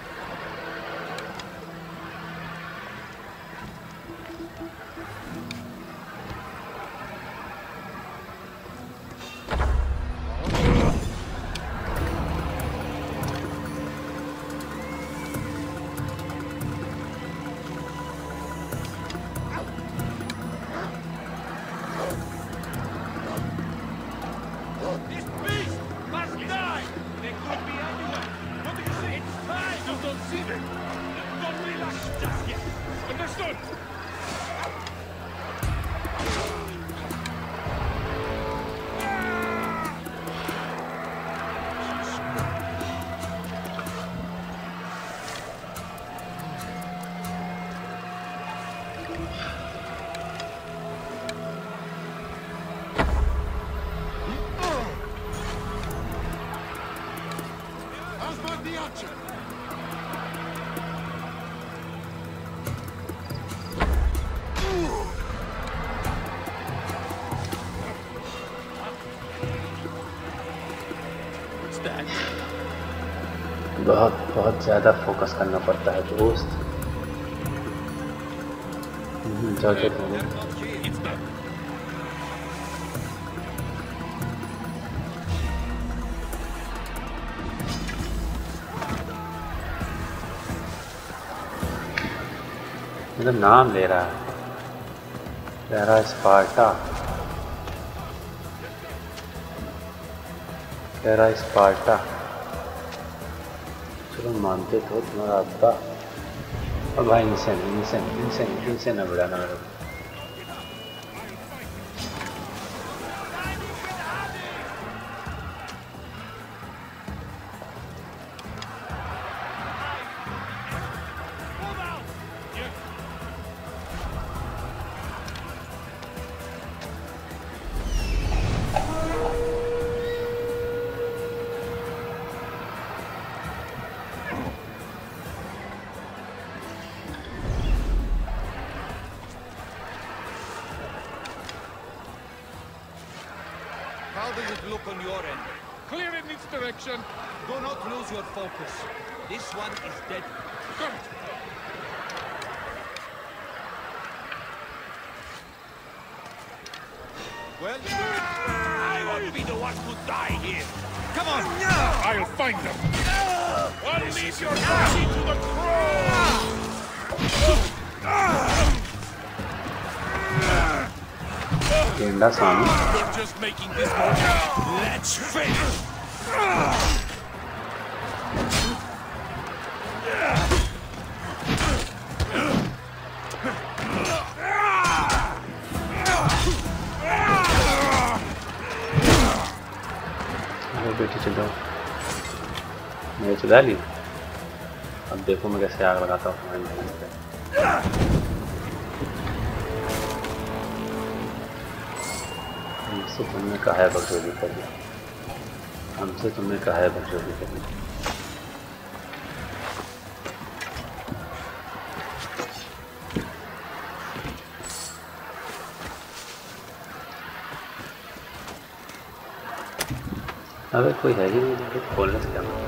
बहुत बहुत ज़्यादा फोकस करना पड़ता है दोस्त। जाके मेरा नाम ले रहा है, कह रहा है स्पार्टा, कह रहा है स्पार्टा। चलो मानते तो तुम्हारा आपका। और भाई इनसे इनसे इनसे इनसे न बुलाना मेरे को। How does it look on your end? Clear in its direction. Do not lose your focus. This one is dead. Good. Well, I won't be the one to die here. Come on! I'll find them. Unleash your mercy to the crow! गेंडा स्वामी You're just making this more. Let's finish. अरे बेटी चल जाओ, मैं चला ली। अब देखो मैं कैसे आग लगाता हूँ तुम्हारे मेहनत पे। हमसे तुमने कहा है बकचोदी करनी, हमसे तुमने कहा है बकचोदी करनी। अबे कोई है ही नहीं मुझे खोलने से जाना।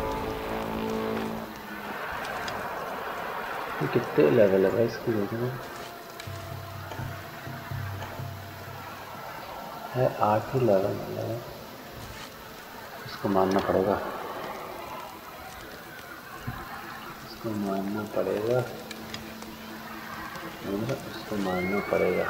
कितने लेवल है इसकी देखना है, आठ ही लेवल है। इसको मारना पड़ेगा, इसको मारना पड़ेगा, इसको मारना पड़ेगा।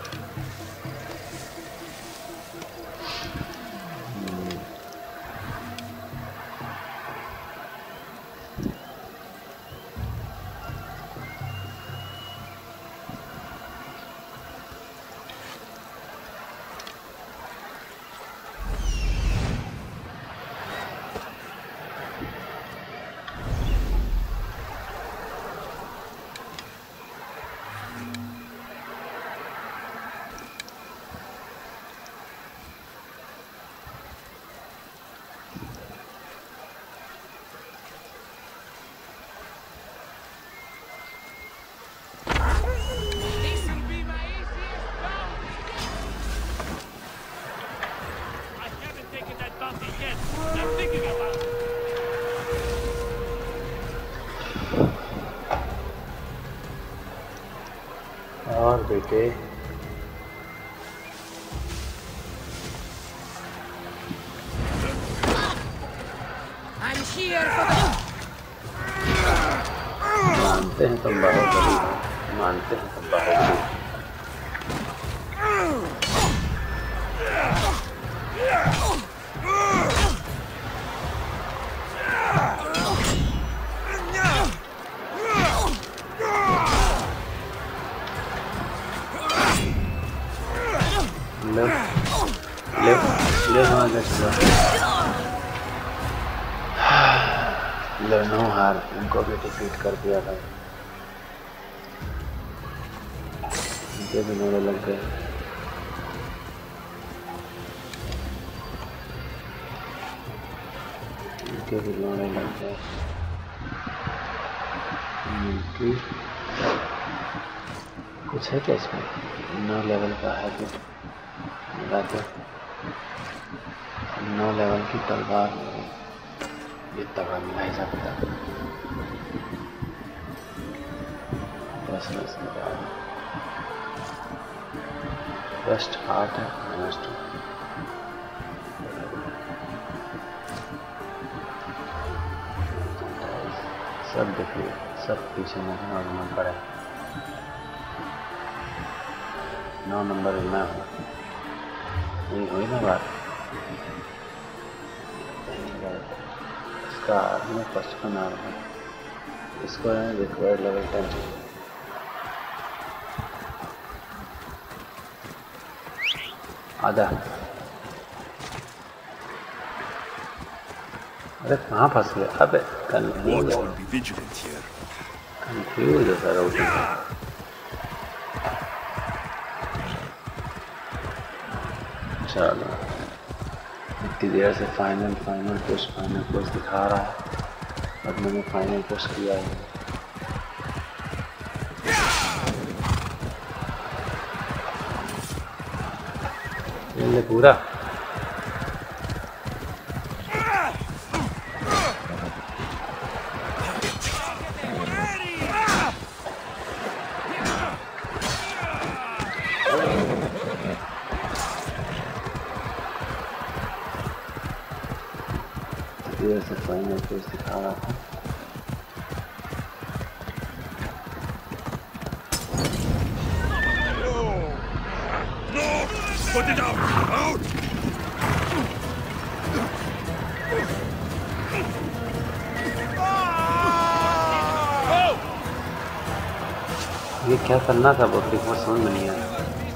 और बेटे I'm here for the... मानते हैं तुम बाहुबली हो, मानते हैं तुम बाहुबली। ले ले ले वहाँ ले चलो, ले नो हार, इनको भी डिफीट कर दिया था। इनके भी नोड़े लग गए। इनके भी नोड़े लग गए। इनकी कुछ है क्या इसमें? नौ लेवल का है कुछ मिला के। नौ लेवल की तलवार ये तगड़ा मिला ही सकता है। बस बस बेस्ट आर्ट है बेस्ट। सब देखिए, सब पीछे में नौ नंबर है। नौ नंबर मैं हूँ, ये हुई ना बात। इसका आदमी पचपन आ रहा है, इसको है रिक्वायर्ड लेवल टेन। आधा। अरे कहाँ फंस गया? अबे कंफ्यूज है, कंफ्यूज है सर। चलो इतनी देर से final final push final push दिखा रहा है, अब मैंने फाइनल पुश किया है। ये पूरा से फाइनल पुश दिखा रहा था। Put it out! Out! ये क्या करना था बकरी को समझ में नहीं आया।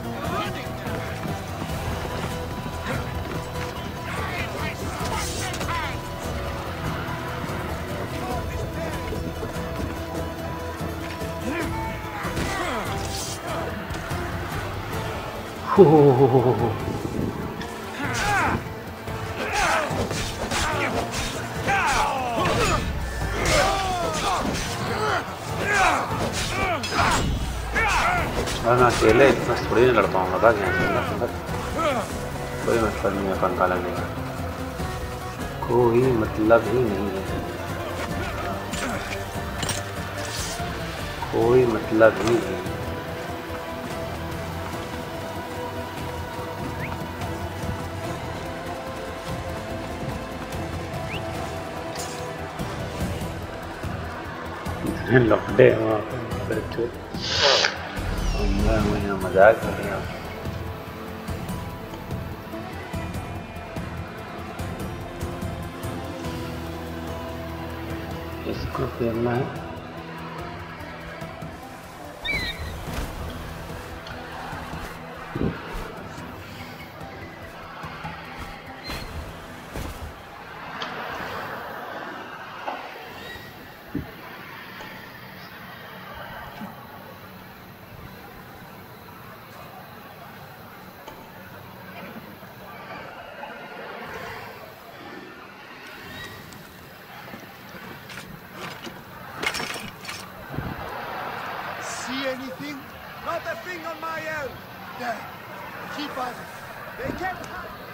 हो हो हो हो हो। मैं अकेले इतना थोड़ी नहीं लड़ पाऊंगा। भाग यहाँ से अंदर। कोई मतलब नहीं है, पंखा लगेगा, कोई मतलब ही नहीं है, कोई मतलब ही नहीं है। लौटे वहाँ पे बैठे मजाक कर रहे हैं। इसको फेरना है। Anything? Not a thing on my end. There. Keep on. They can't.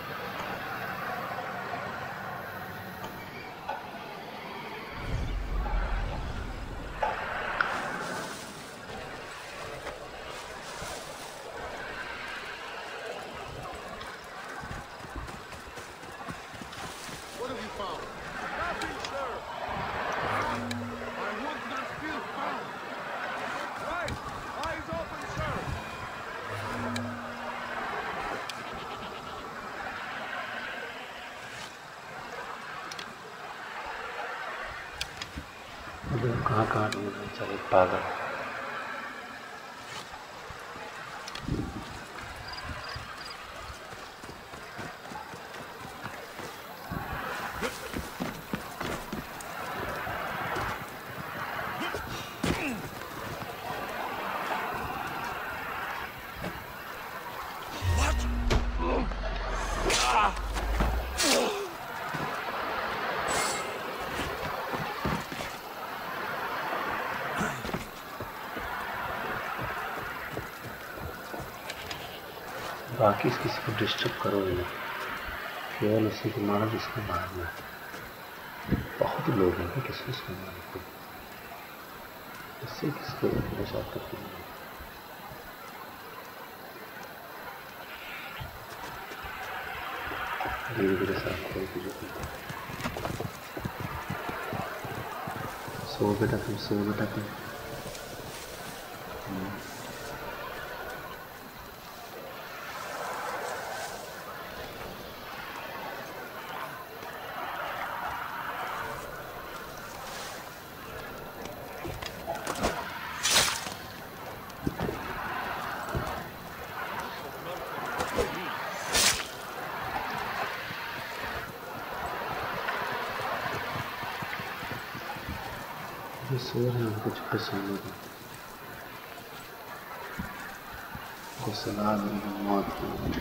What have you found? Nothing, sir. I would not feel found. Right. Eyes open, sir. कहाँ कहाँ चले पागल। बाकी किसी को डिस्टर्ब करो ही नहीं, केवल उसी को मारो जिसको मारना है। बहुत लोग हैं कि किसको इसको मारते, इससे किसको परेशान करते हैं। धीरे धीरे साफ करो की जो सो बेटा तुम सो बेटा तुम सो रहे हैं, कुछ पे सोने को को सलाह देंगे मौत की।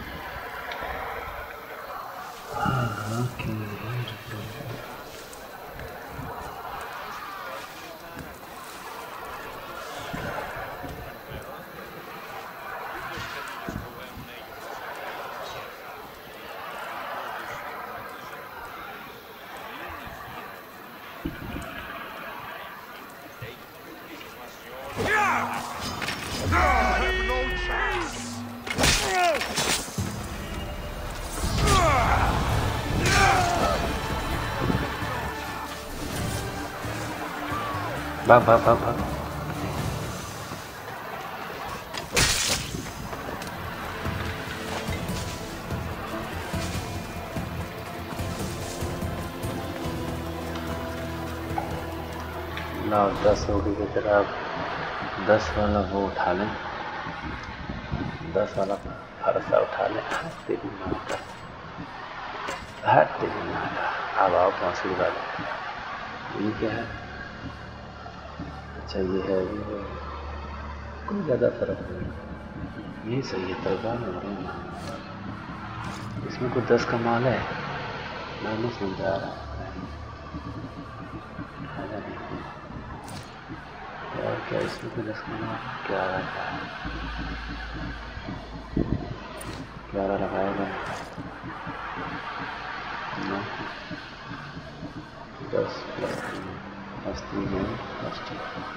हाँ हाँ क्यों भाग भाग भाग भाग। ना दस होगी की तरह दस वाला वो उठा लें, दस वाला फरसा उठा लें। तेरी माँ का हट, तेरी माँ का। अब आओ पहुँचने वाले। ये क्या है? अच्छा ये है, ये कोई ज़्यादा फर्क नहीं, ये सही है। तलवार में हो रहे हैं इसमें कोई दस का माल है, मैं नहीं समझ आ रहा और क्या इसमें कोई दस का माल क्या रहा है, क्या लगाएगा ना दस प्लस प्लस तीन है प्लस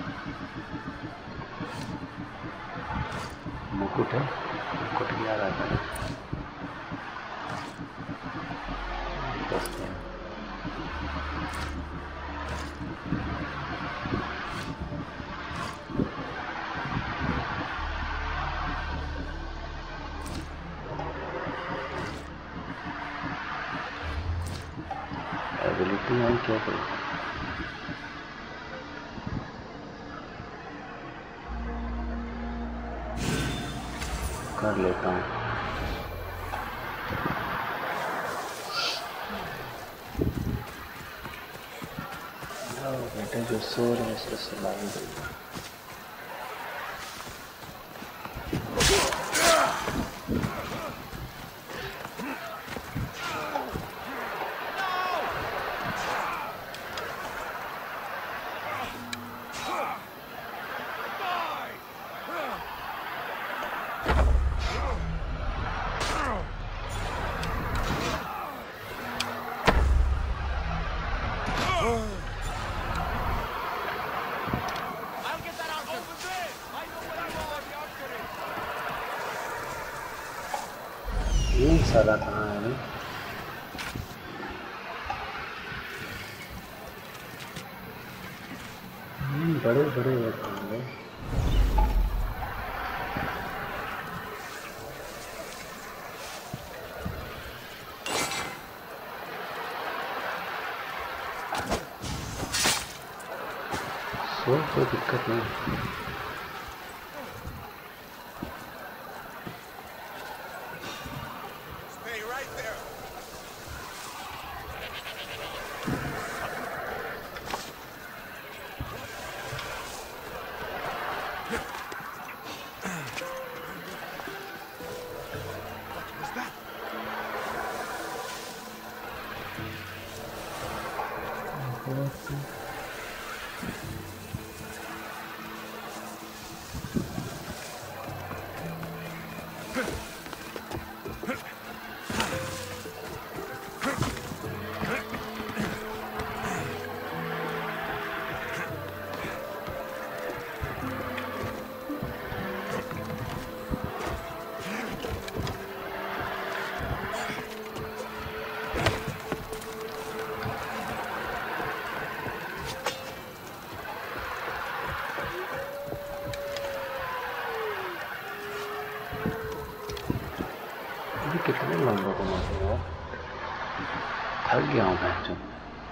मुकुट है, मुकुट क्या रहता है दस का एबिलिटी है क्या करें? कर लेता हूँ। बेटे जो सो रहे उसको सुलाई देगा। ये सारा कहाँ है? बड़े बड़े होंगे। सो कोई दिक्कत नहीं। कितने लंबा घुमाते हो? थक गया हूँ मैं जो।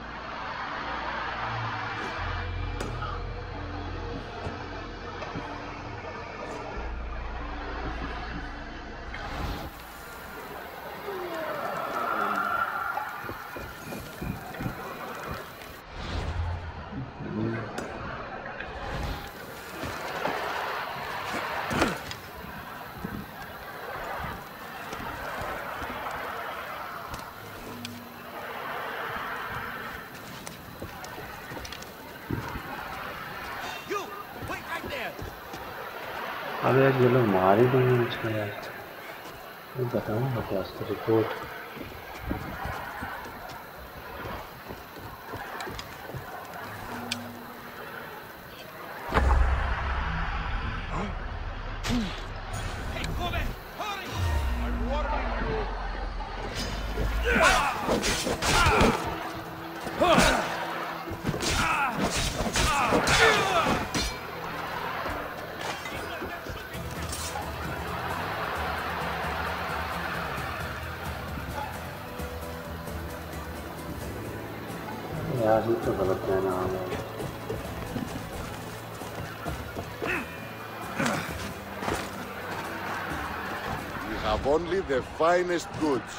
अब यार ये लोग मार ही देंगे मुझको यार। मैं बताऊँगा क्या उसको रिपोर्ट। यार ये तो गलत कहना है। have only the finest goods.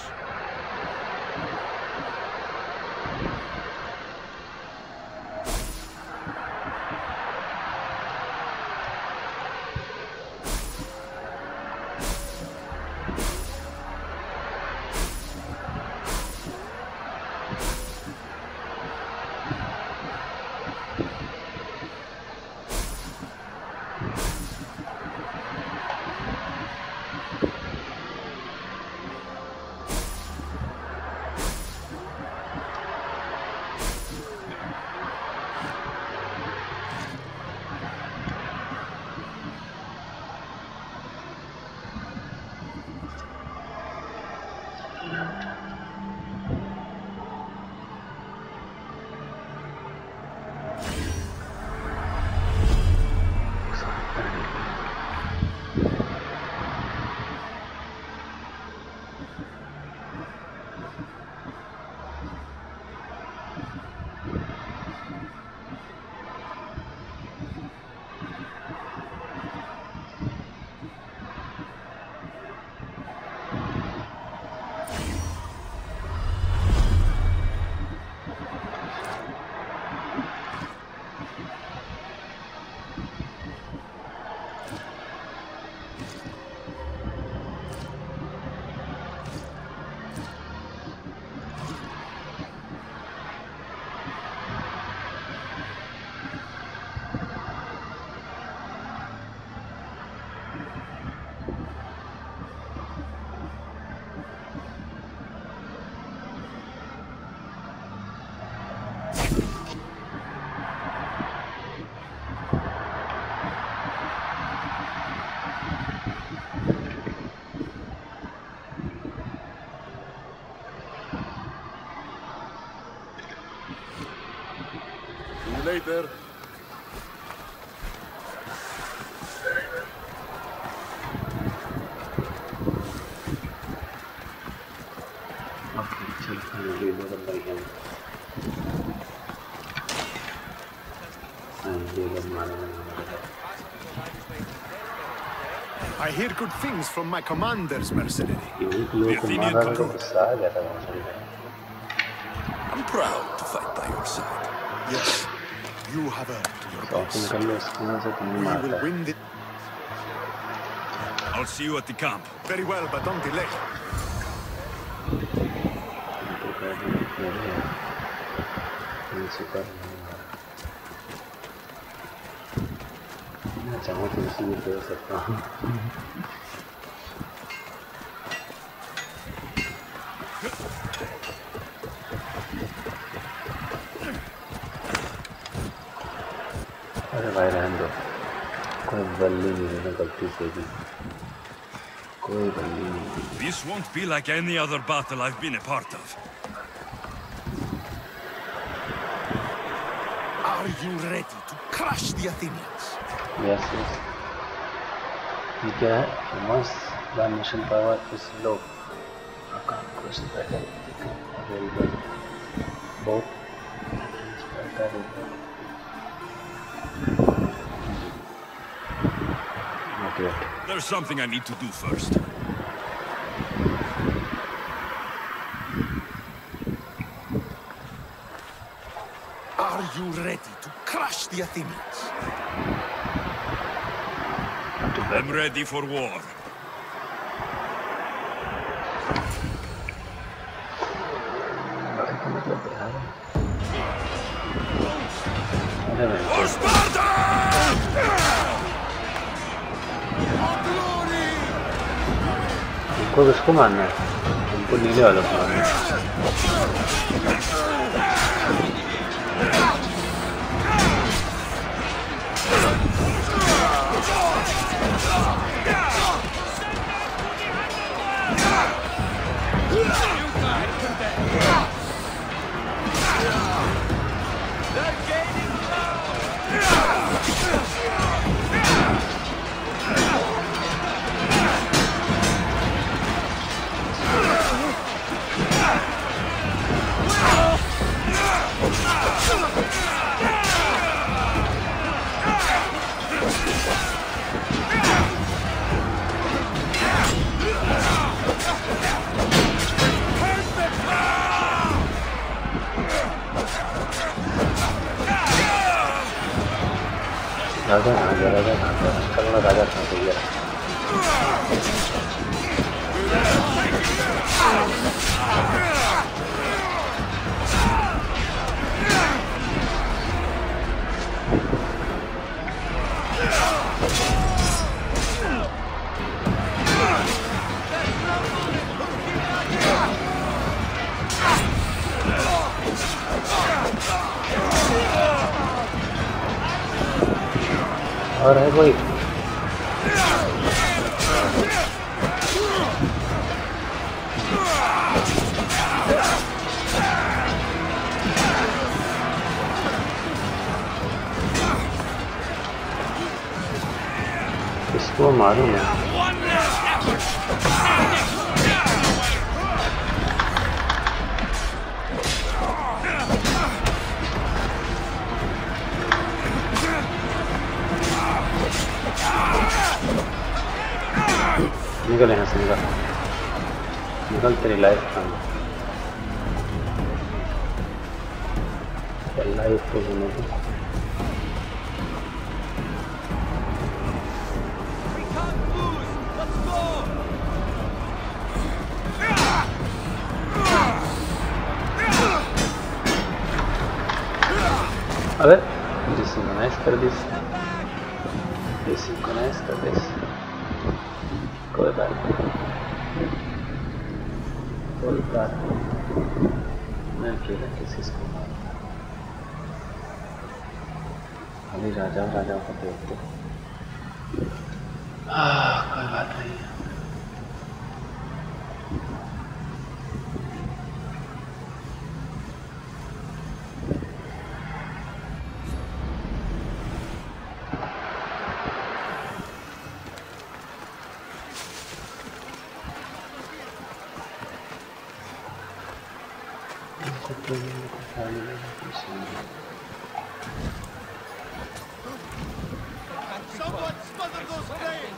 Later. I hear good things from my commanders, mercenary. The Athenian command. I'm proud to fight by your side. Yes, you have earned your place. We will win the... I'll see you at the camp. Very well, but don't delay. अरे भाई रहने दो, कोई बल्ली नहीं है गलती से भी, कोई बल्ली नहीं। This won't be like any other battle I've been a part of. Are you ready to crush the Athenians? Yes, yes. ये क्या है? Once the mission power is low, accomplished better. Available. Both. Okay. There's something I need to do first. Are you ready to crush the Athenians? I'm ready for war. For Sparta! इनको किसको मारना है? इनको नीले वालों को मारना है। राजा कहाँ गया? राजा कहाँ गया? कल वाला राजा कहाँ से गया? और है कोई? इसको मारूं मैं। निकल यहाँ से, निकल निकल, तेरी लाइफ काम लाइफ को होने दो। अरे डिसिंक्रोनाइज कर दिस, डिसिंक्रोनाइज कर दिस। कोई बात नहीं, कोई बात नहीं, मैं अकेला किसी को मारूंगा। अभी राजा राजा को देखते। हाँ कोई बात नहीं। Someone smother those flames!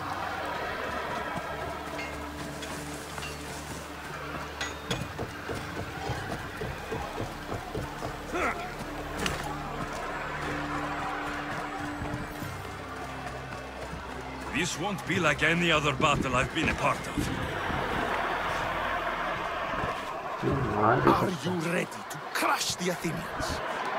This won't be like any other battle I've been a part of. Are you ready to crush the Athenians?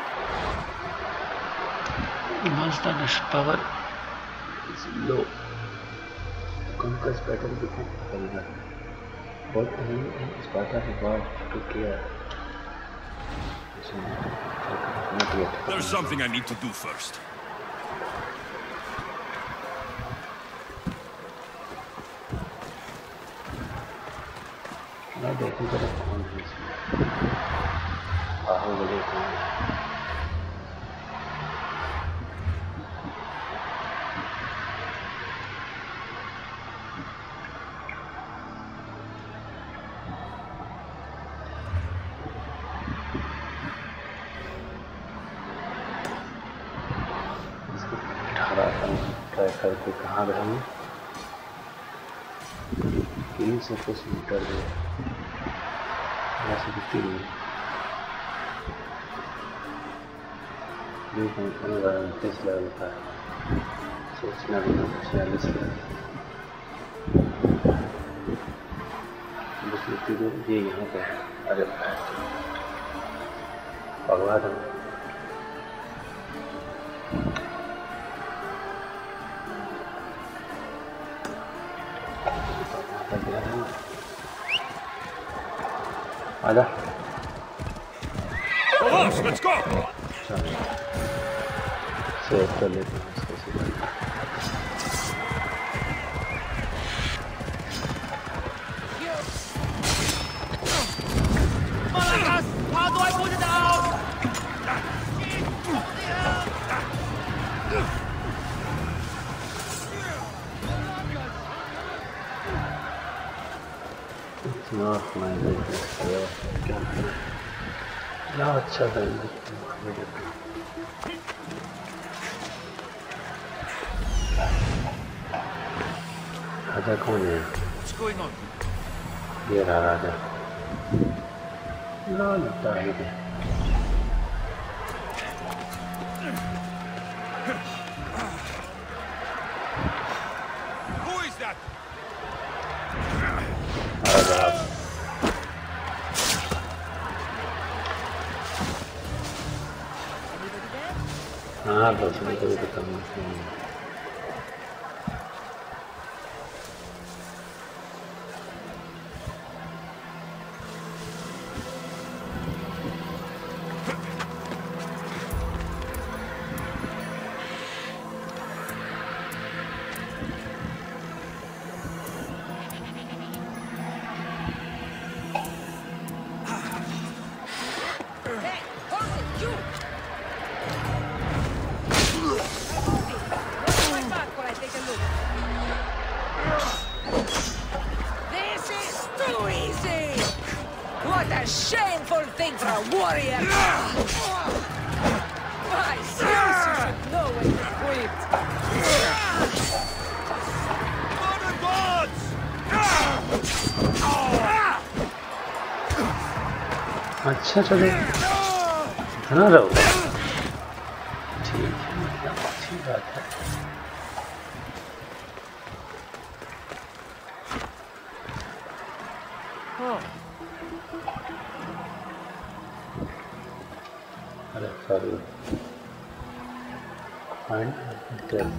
Monster's power is low. Conquer's battle become vulgar. Both enemy and Sparta reward to care. Not yet. There's something I need to do first. मैं देखूं जरा कौन है इसमें। बाहुबली कौन है? इसको ठहराता हूँ, ट्राई करके कहाँ गए हम? तीन सौ कुछ मीटर जो ऐसे दिखती नहीं। उनतीस लेवल का है, सोचना भी नहीं। छियालीस लेवल ये यहाँ पे है। अरे भगवान आजा। Let's go! सेव कर लेते हैं इसको सीधा। How do I put it out? It's not my business. क्या करें? क्या अच्छा करेंगे? राजा कौन है? What's going on? ये रहा राजा। ना लगता है कि हाँ बचने को भी तो कम नहीं। अच्छा चलो इतना रहो ठीक है अच्छी बात है। अरे सॉरी फाइन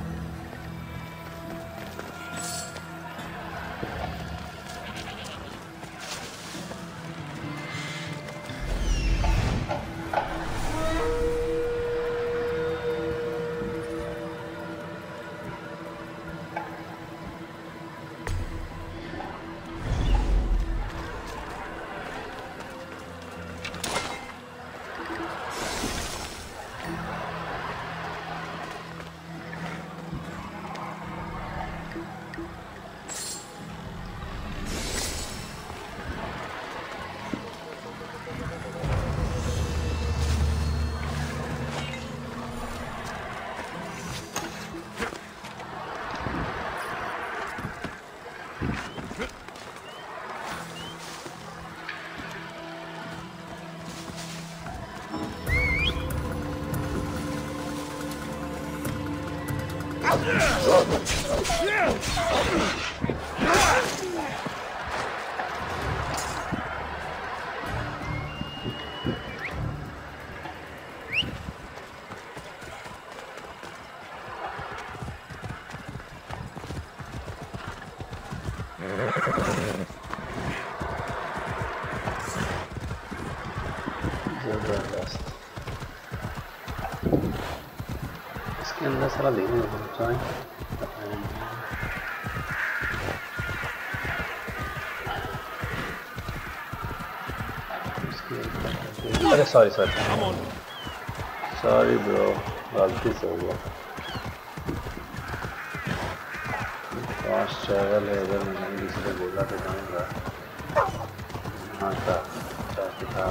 जबरदस्त इसके अंदर सारा लेने होता है अरे सॉरी सॉरी सॉरी ब्रो गलती से हो गया फास्ट ट्रैवल है अगर मैंने किसी को बोला तो जाऊँगा हाँ था चाहती था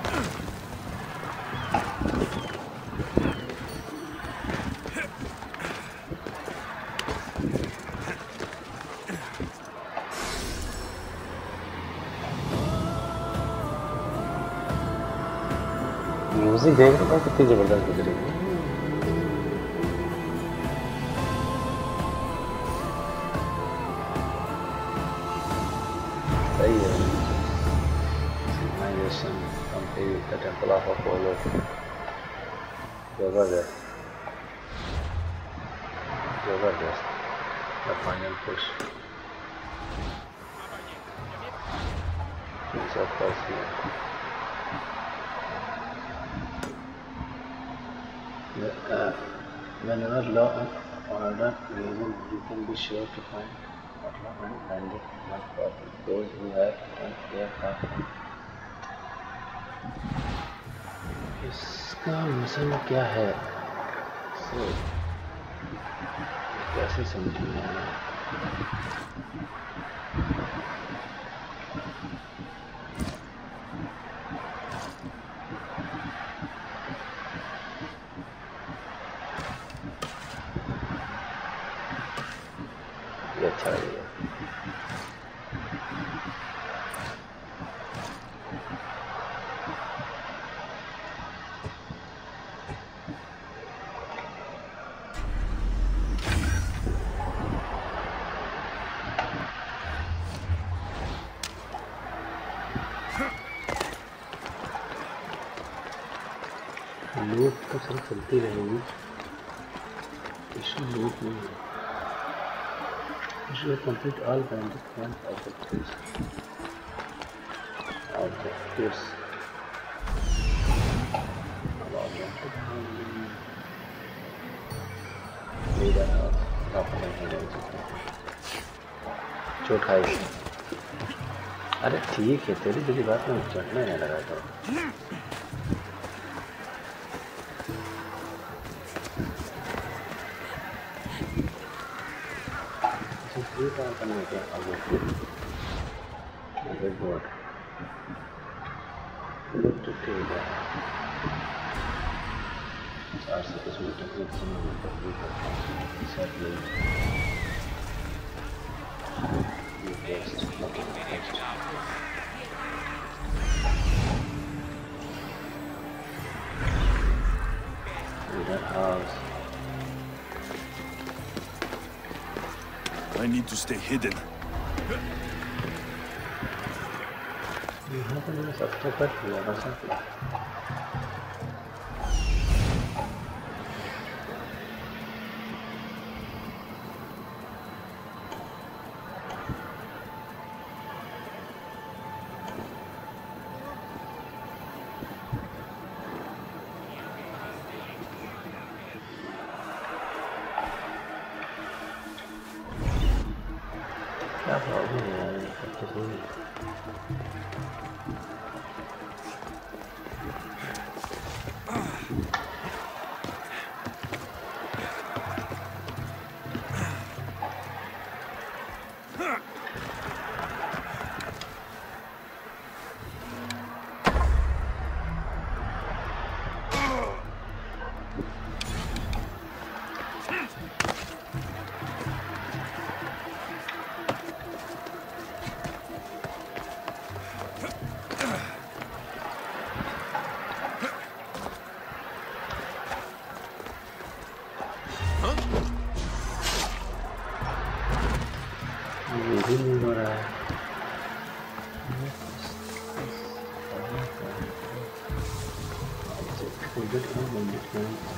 म्यूजिक देख रहा था कितनी जबरदस्त गुजरी सही है synchronization complete the temple of Apollo जबरदस्त जबरदस्त द फाइनल पुश सब पास Uh, whenever law and order prevail, you can be sure to find order and landing not problem. Those who have one here have one. इसका mission क्या है? So, कैसे समझूंगा मैं? अच्छा है लूट तो सब चलती रहेगी Station loop नहीं है. You should complete all bandit camp objectives. Objectives. अब objective है. Leader house. Proper नहीं रह सकता. चोट खाई. अरे ठीक है तेरी तेरी बात में चढ़ने नहीं लगा था. ये काम करने के आगे आगे बोर्ड लुक टू टेबल चार से कुछ मीटर के समय में भी करता हूँ सब ले ये टेस्ट इधर house. I need to stay hidden. यहाँ पर मैंने सबसे कर दिया बस आपने. क्या प्रॉब्लम है यार ये सब कुछ नहीं. ये भी नहीं हो रहा है. Project और bandit camp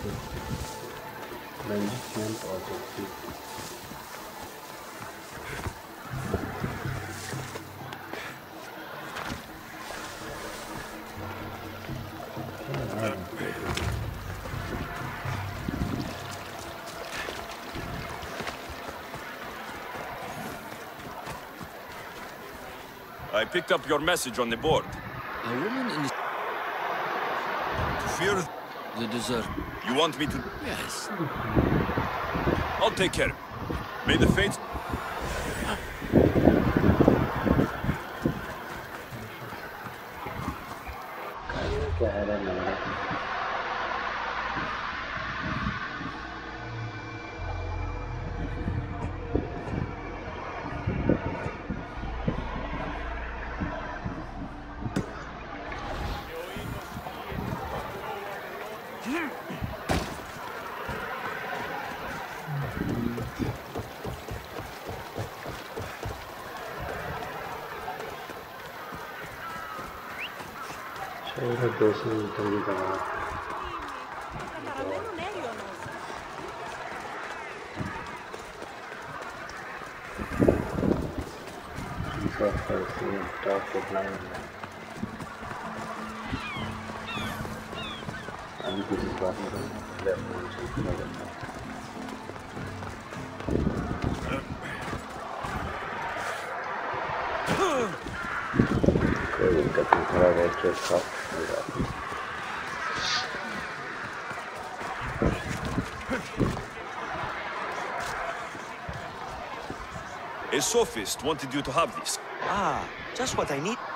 bandit camp objective. I picked up your message on the board. A woman in the... Fear the desert. you want me to... Yes. I'll take care of it. May the fates... क्या है रे number. चलो दो सौ metre की दवा. Top कितना है अभी किसी बात में लेफ्ट कोई दिक्कत नहीं. थोड़ा रेट रेट का A sophist wanted you to have this. Ah, just what I need.